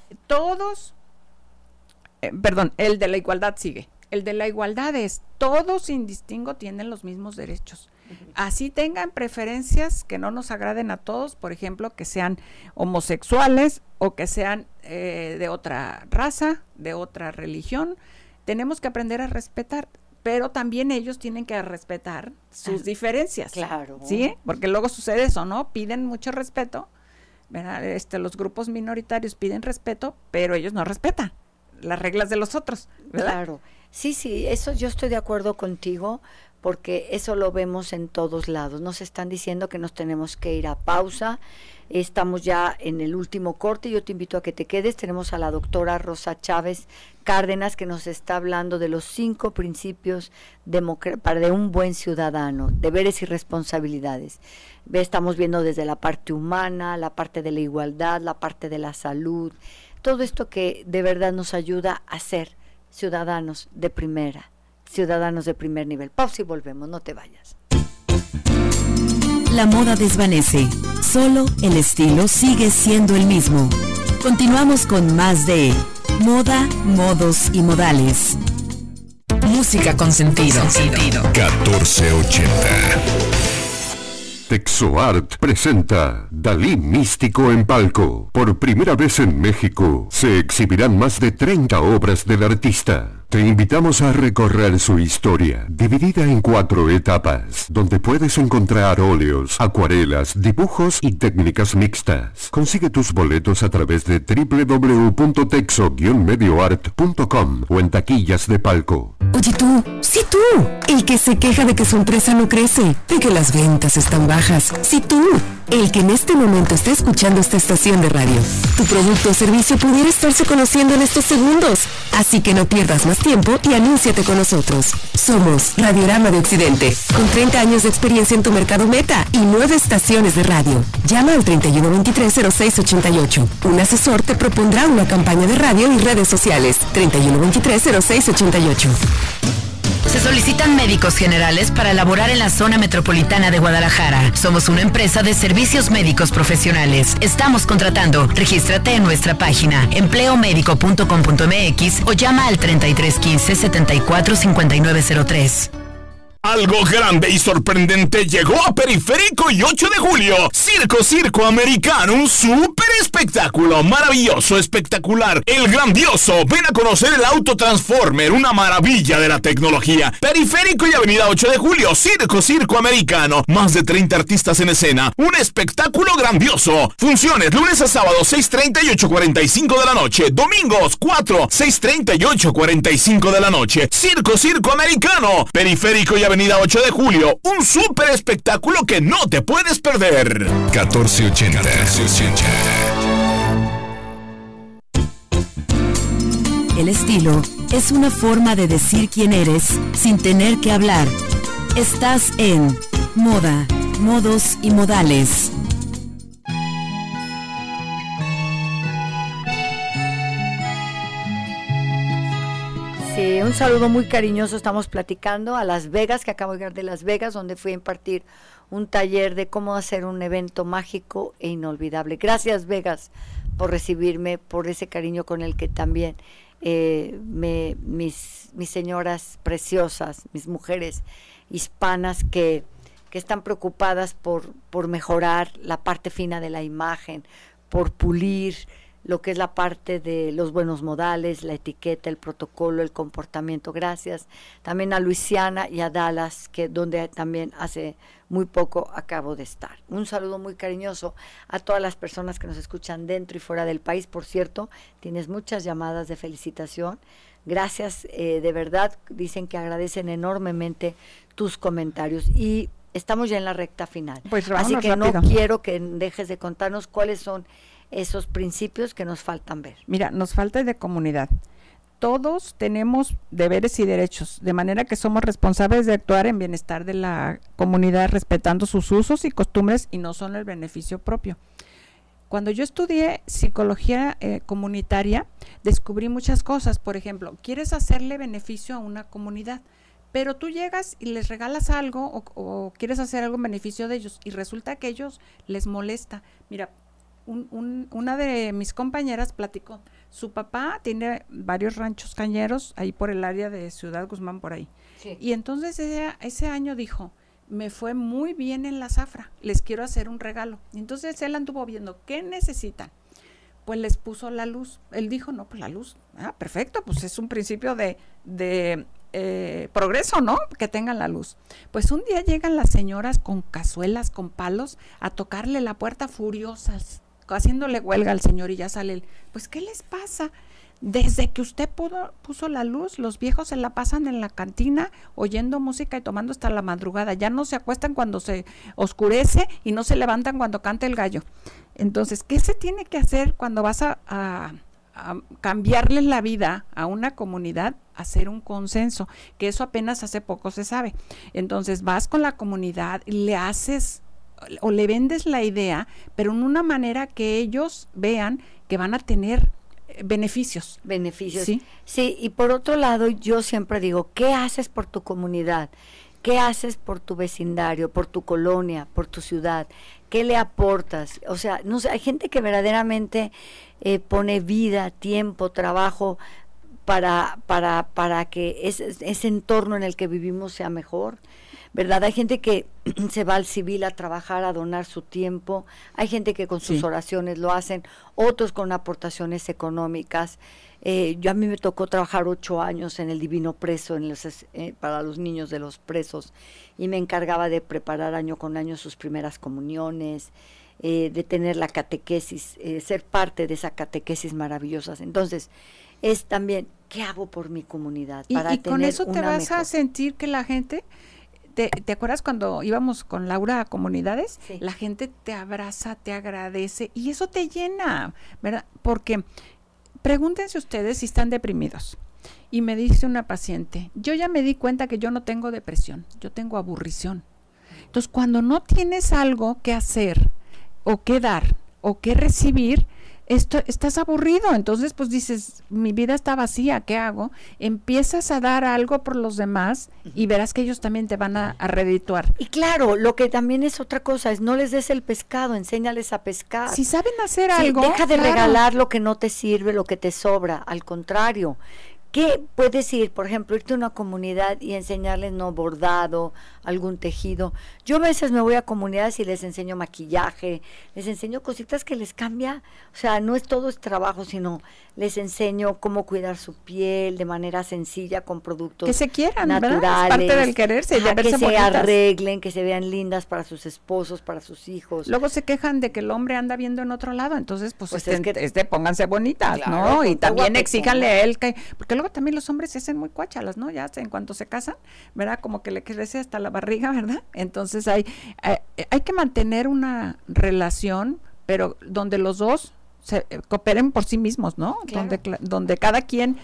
el de la igualdad sigue. El de la igualdad es, todos sin distingo tienen los mismos derechos. Así tengan preferencias que no nos agraden a todos, por ejemplo, que sean homosexuales o que sean de otra raza, de otra religión, tenemos que aprender a respetar. Pero también ellos tienen que respetar sus diferencias. Claro. ¿Sí? Porque luego sucede eso, ¿no? Piden mucho respeto, ¿verdad? Los grupos minoritarios piden respeto, pero ellos no respetan las reglas de los otros, ¿verdad? Claro. Sí, eso yo estoy de acuerdo contigo, porque eso lo vemos en todos lados. Nos están diciendo que nos tenemos que ir a pausa. Estamos ya en el último corte. Yo te invito a que te quedes. Tenemos a la doctora Rosa Chávez Cárdenas, que nos está hablando de los 5 principios de un buen ciudadano, deberes y responsabilidades. Estamos viendo desde la parte humana, la parte de la igualdad, la parte de la salud, todo esto que de verdad nos ayuda a ser ciudadanos de primera, ciudadanos de primer nivel. Pausa y volvemos, no te vayas. La moda desvanece, solo el estilo sigue siendo el mismo. Continuamos con más de moda, modos y modales. Música con sentido. 1480. Texoart presenta Dalí Místico en palco. Por primera vez en México se exhibirán más de 30 obras del artista. Te invitamos a recorrer su historia, dividida en 4 etapas, donde puedes encontrar óleos, acuarelas, dibujos y técnicas mixtas. Consigue tus boletos a través de www.texo-medioart.com o en taquillas de palco. Oye tú, sí tú, el que se queja de que su empresa no crece, de que las ventas están bajas, sí tú, el que en este momento está escuchando esta estación de radio. Tu producto o servicio pudiera estarse conociendo en estos segundos, así que no pierdas más tiempo y anúnciate con nosotros. Somos Radiorama de Occidente, con 30 años de experiencia en tu mercado meta y 9 estaciones de radio. Llama al 3123-0688. Un asesor te propondrá una campaña de radio y redes sociales. 3123-0688. Se solicitan médicos generales para laborar en la zona metropolitana de Guadalajara. Somos una empresa de servicios médicos profesionales. Estamos contratando. Regístrate en nuestra página empleomedico.com.mx o llama al 3315-745903. Algo grande y sorprendente llegó a Periférico y 8 de julio. Circo Americano, un súper espectáculo, maravilloso, espectacular, el grandioso. Ven a conocer el Auto Transformer, una maravilla de la tecnología. Periférico y Avenida 8 de julio, Circo Americano. Más de 30 artistas en escena, un espectáculo grandioso. Funciones lunes a sábado 6:30 y 8:45 de la noche. Domingos 4, 6:30 y 8:45 de la noche. Circo Americano, Periférico y Avenida 8 de julio, un súper espectáculo que no te puedes perder. 1480. El estilo es una forma de decir quién eres sin tener que hablar. Estás en Moda, Modos y Modales. Sí, un saludo muy cariñoso. Estamos platicando a Las Vegas, que acabo de llegar de Las Vegas, donde fui a impartir un taller de cómo hacer un evento mágico e inolvidable. Gracias, Vegas, por recibirme, por ese cariño con el que también mis señoras preciosas, mis mujeres hispanas que están preocupadas por mejorar la parte fina de la imagen, por pulir lo que es la parte de los buenos modales, la etiqueta, el protocolo, el comportamiento. Gracias también a Luisiana y a Dallas, donde también hace muy poco acabo de estar. Un saludo muy cariñoso a todas las personas que nos escuchan dentro y fuera del país. Por cierto, tienes muchas llamadas de felicitación. Gracias, de verdad, dicen que agradecen enormemente tus comentarios. Y estamos ya en la recta final. Pues así que rápido. No quiero que dejes de contarnos cuáles son esos principios que nos faltan ver. Mira, nos falta de comunidad. Todos tenemos deberes y derechos, de manera que somos responsables de actuar en bienestar de la comunidad, respetando sus usos y costumbres y no solo el beneficio propio. Cuando yo estudié psicología comunitaria, descubrí muchas cosas. Por ejemplo, quieres hacerle beneficio a una comunidad, pero tú llegas y les regalas algo o quieres hacer algo en beneficio de ellos y resulta que a ellos les molesta. Mira, una de mis compañeras platicó, su papá tiene varios ranchos cañeros ahí por el área de Ciudad Guzmán, por ahí. Sí. Y entonces ese año dijo, me fue muy bien en la zafra, les quiero hacer un regalo. Y entonces él anduvo viendo, ¿qué necesitan? Pues les puso la luz. Él dijo, no, pues la luz, perfecto, pues es un principio de progreso, ¿no? Que tengan la luz. Pues un día llegan las señoras con cazuelas, con palos, a tocarle la puerta furiosas, haciéndole huelga al señor, y ya sale él. Pues, ¿qué les pasa? Desde que usted puso la luz, los viejos se la pasan en la cantina oyendo música y tomando hasta la madrugada. Ya no se acuestan cuando se oscurece y no se levantan cuando canta el gallo. Entonces, ¿qué se tiene que hacer cuando vas a cambiarles la vida a una comunidad? Hacer un consenso, que eso apenas hace poco se sabe. Entonces, vas con la comunidad y le haces o le vendes la idea, pero en una manera que ellos vean que van a tener beneficios. Sí, y por otro lado, yo siempre digo, ¿qué haces por tu comunidad? ¿Qué haces por tu vecindario, por tu colonia, por tu ciudad? ¿Qué le aportas? O sea, no sé, hay gente que verdaderamente pone vida, tiempo, trabajo para que ese entorno en el que vivimos sea mejor, ¿verdad? Hay gente que se va al civil a trabajar, a donar su tiempo, hay gente que con sus oraciones lo hacen, otros con aportaciones económicas. A mí me tocó trabajar 8 años en el Divino Preso para los niños de los presos, y me encargaba de preparar año con año sus primeras comuniones, de tener la catequesis, ser parte de esa catequesis maravillosas. Entonces, es también, ¿qué hago por mi comunidad? Y con eso te vas a sentir que la gente, ¿te acuerdas cuando íbamos con Laura a comunidades? Sí. La gente te abraza, te agradece, y eso te llena, ¿verdad? Porque pregúntense ustedes si están deprimidos. Y me dice una paciente, yo ya me di cuenta que yo no tengo depresión, yo tengo aburrición. Entonces, cuando no tienes algo que hacer, o que dar, o que recibir, estás aburrido. Entonces, pues dices, mi vida está vacía, ¿qué hago? Empiezas a dar algo por los demás y verás que ellos también te van a redituar. Y claro, lo que también es otra cosa, es no les des el pescado, enséñales a pescar. Si saben hacer algo, deja de regalar lo que no te sirve, lo que te sobra, al contrario. ¿Qué puedes ir, por ejemplo, irte a una comunidad y enseñarles bordado, algún tejido? Yo a veces me voy a comunidades y les enseño maquillaje, les enseño cositas que les cambia, o sea, no es todo es trabajo, sino les enseño cómo cuidar su piel de manera sencilla con productos que se quieran, naturales, ¿verdad? Es parte del quererse, de que se bonitas. arreglen, que se vean lindas para sus esposos, para sus hijos. Luego se quejan de que el hombre anda viendo en otro lado, entonces pues pónganse bonitas, claro, ¿no? Y también exíjanle a él, porque luego también los hombres se hacen muy cuáchalas, ¿no? Ya en cuanto se casan, ¿verdad? Como que le crece hasta la barriga, ¿verdad? Entonces hay que mantener una relación, pero donde los dos se cooperen por sí mismos, ¿no? Claro. Donde cada quien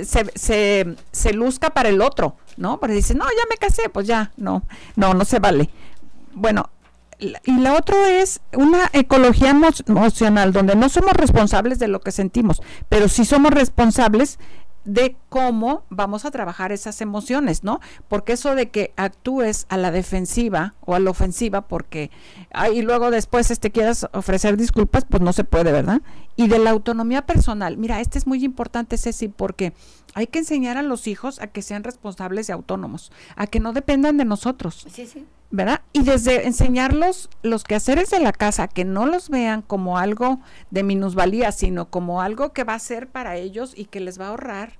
se luzca para el otro, ¿no? Porque dice, no, ya me casé, pues ya, no se vale. Bueno, y la otra es una ecología emocional, donde no somos responsables de lo que sentimos, pero sí somos responsables de cómo vamos a trabajar esas emociones, ¿no? Porque eso de que actúes a la defensiva o a la ofensiva porque y luego después quieras ofrecer disculpas, pues no se puede, ¿verdad? Y de la autonomía personal, mira, es muy importante, Ceci, porque hay que enseñar a los hijos a que sean responsables y autónomos, a que no dependan de nosotros. Sí. ¿Verdad? Y desde enseñarlos los quehaceres de la casa, que no los vean como algo de minusvalía, sino como algo que va a ser para ellos y que les va a ahorrar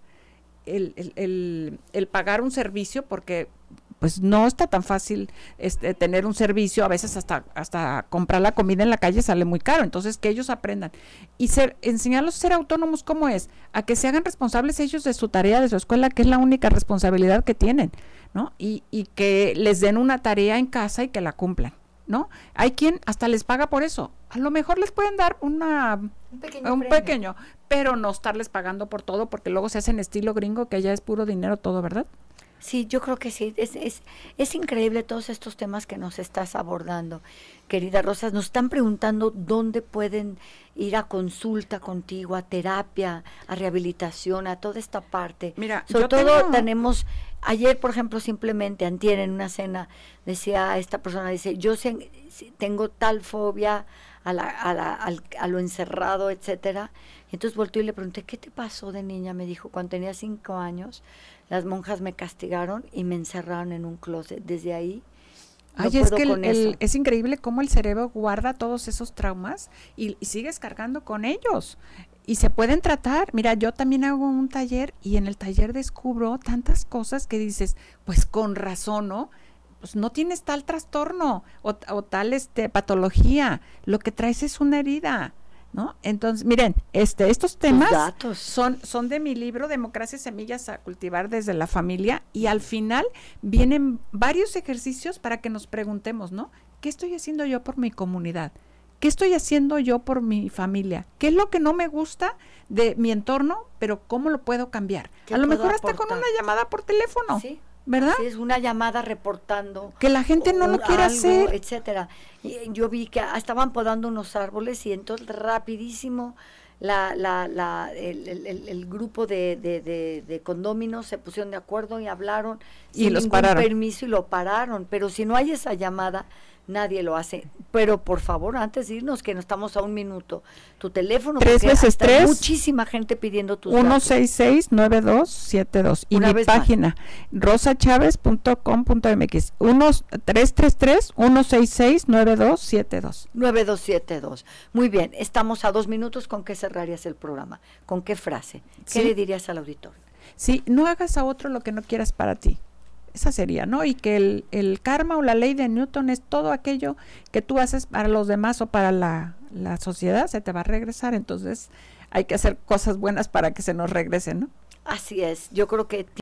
el pagar un servicio, porque pues no está tan fácil tener un servicio, a veces hasta comprar la comida en la calle sale muy caro. Entonces que ellos aprendan y enseñarlos a ser autónomos, ¿cómo es? A que se hagan responsables ellos de su tarea, de su escuela, que es la única responsabilidad que tienen, ¿no? Y que les den una tarea en casa y que la cumplan, ¿no? Hay quien hasta les paga por eso. A lo mejor les pueden dar un pequeño, pero no estarles pagando por todo, porque luego se hacen estilo gringo, que ya es puro dinero todo, ¿verdad? Sí, yo creo que sí, es increíble todos estos temas que nos estás abordando, querida Rosa. Nos están preguntando dónde pueden ir a consulta contigo, a terapia, a rehabilitación, a toda esta parte. Mira, sobre todo tenemos, ayer por ejemplo, simplemente antier en una cena, decía esta persona, dice, yo tengo tal fobia a lo encerrado, etcétera. Entonces volteó y le pregunté, ¿qué te pasó de niña? Me dijo, cuando tenía 5 años, las monjas me castigaron y me encerraron en un closet. Desde ahí es que es increíble cómo el cerebro guarda todos esos traumas y sigues cargando con ellos. Y se pueden tratar. Mira, yo también hago un taller y en el taller descubro tantas cosas que dices, pues con razón, ¿no? Pues no tienes tal trastorno o tal patología. Lo que traes es una herida, ¿no? Entonces, miren, estos temas son de mi libro Democracia, Semillas a Cultivar desde la Familia, y al final vienen varios ejercicios para que nos preguntemos, ¿no? ¿Qué estoy haciendo yo por mi comunidad? ¿Qué estoy haciendo yo por mi familia? ¿Qué es lo que no me gusta de mi entorno, pero cómo lo puedo cambiar? A lo mejor hasta con una llamada por teléfono. Sí. ¿Verdad? Sí, es una llamada reportando que la gente no lo quiere hacer, etcétera. Y yo vi que estaban podando unos árboles y entonces rapidísimo el grupo de condóminos se pusieron de acuerdo y hablaron y sin los ningún pararon. permiso y lo pararon, pero si no hay esa llamada, nadie lo hace. Pero por favor, antes de irnos, que no estamos a un minuto, tu teléfono, 3 porque veces hasta 3, muchísima gente pidiendo tus datos. 166-9272 y Una mi vez más. página rosachavez.com.mx 333-166-9272 9272. Muy bien, estamos a 2 minutos. ¿Con qué cerrarías el programa? ¿Con qué frase? ¿Qué Sí. le dirías al auditor? Sí, no hagas a otro lo que no quieras para ti. Esa sería, ¿no? Y que el karma o la ley de Newton es todo aquello que tú haces para los demás o para la sociedad, se te va a regresar. Entonces hay que hacer cosas buenas para que se nos regresen, ¿no? Así es, yo creo que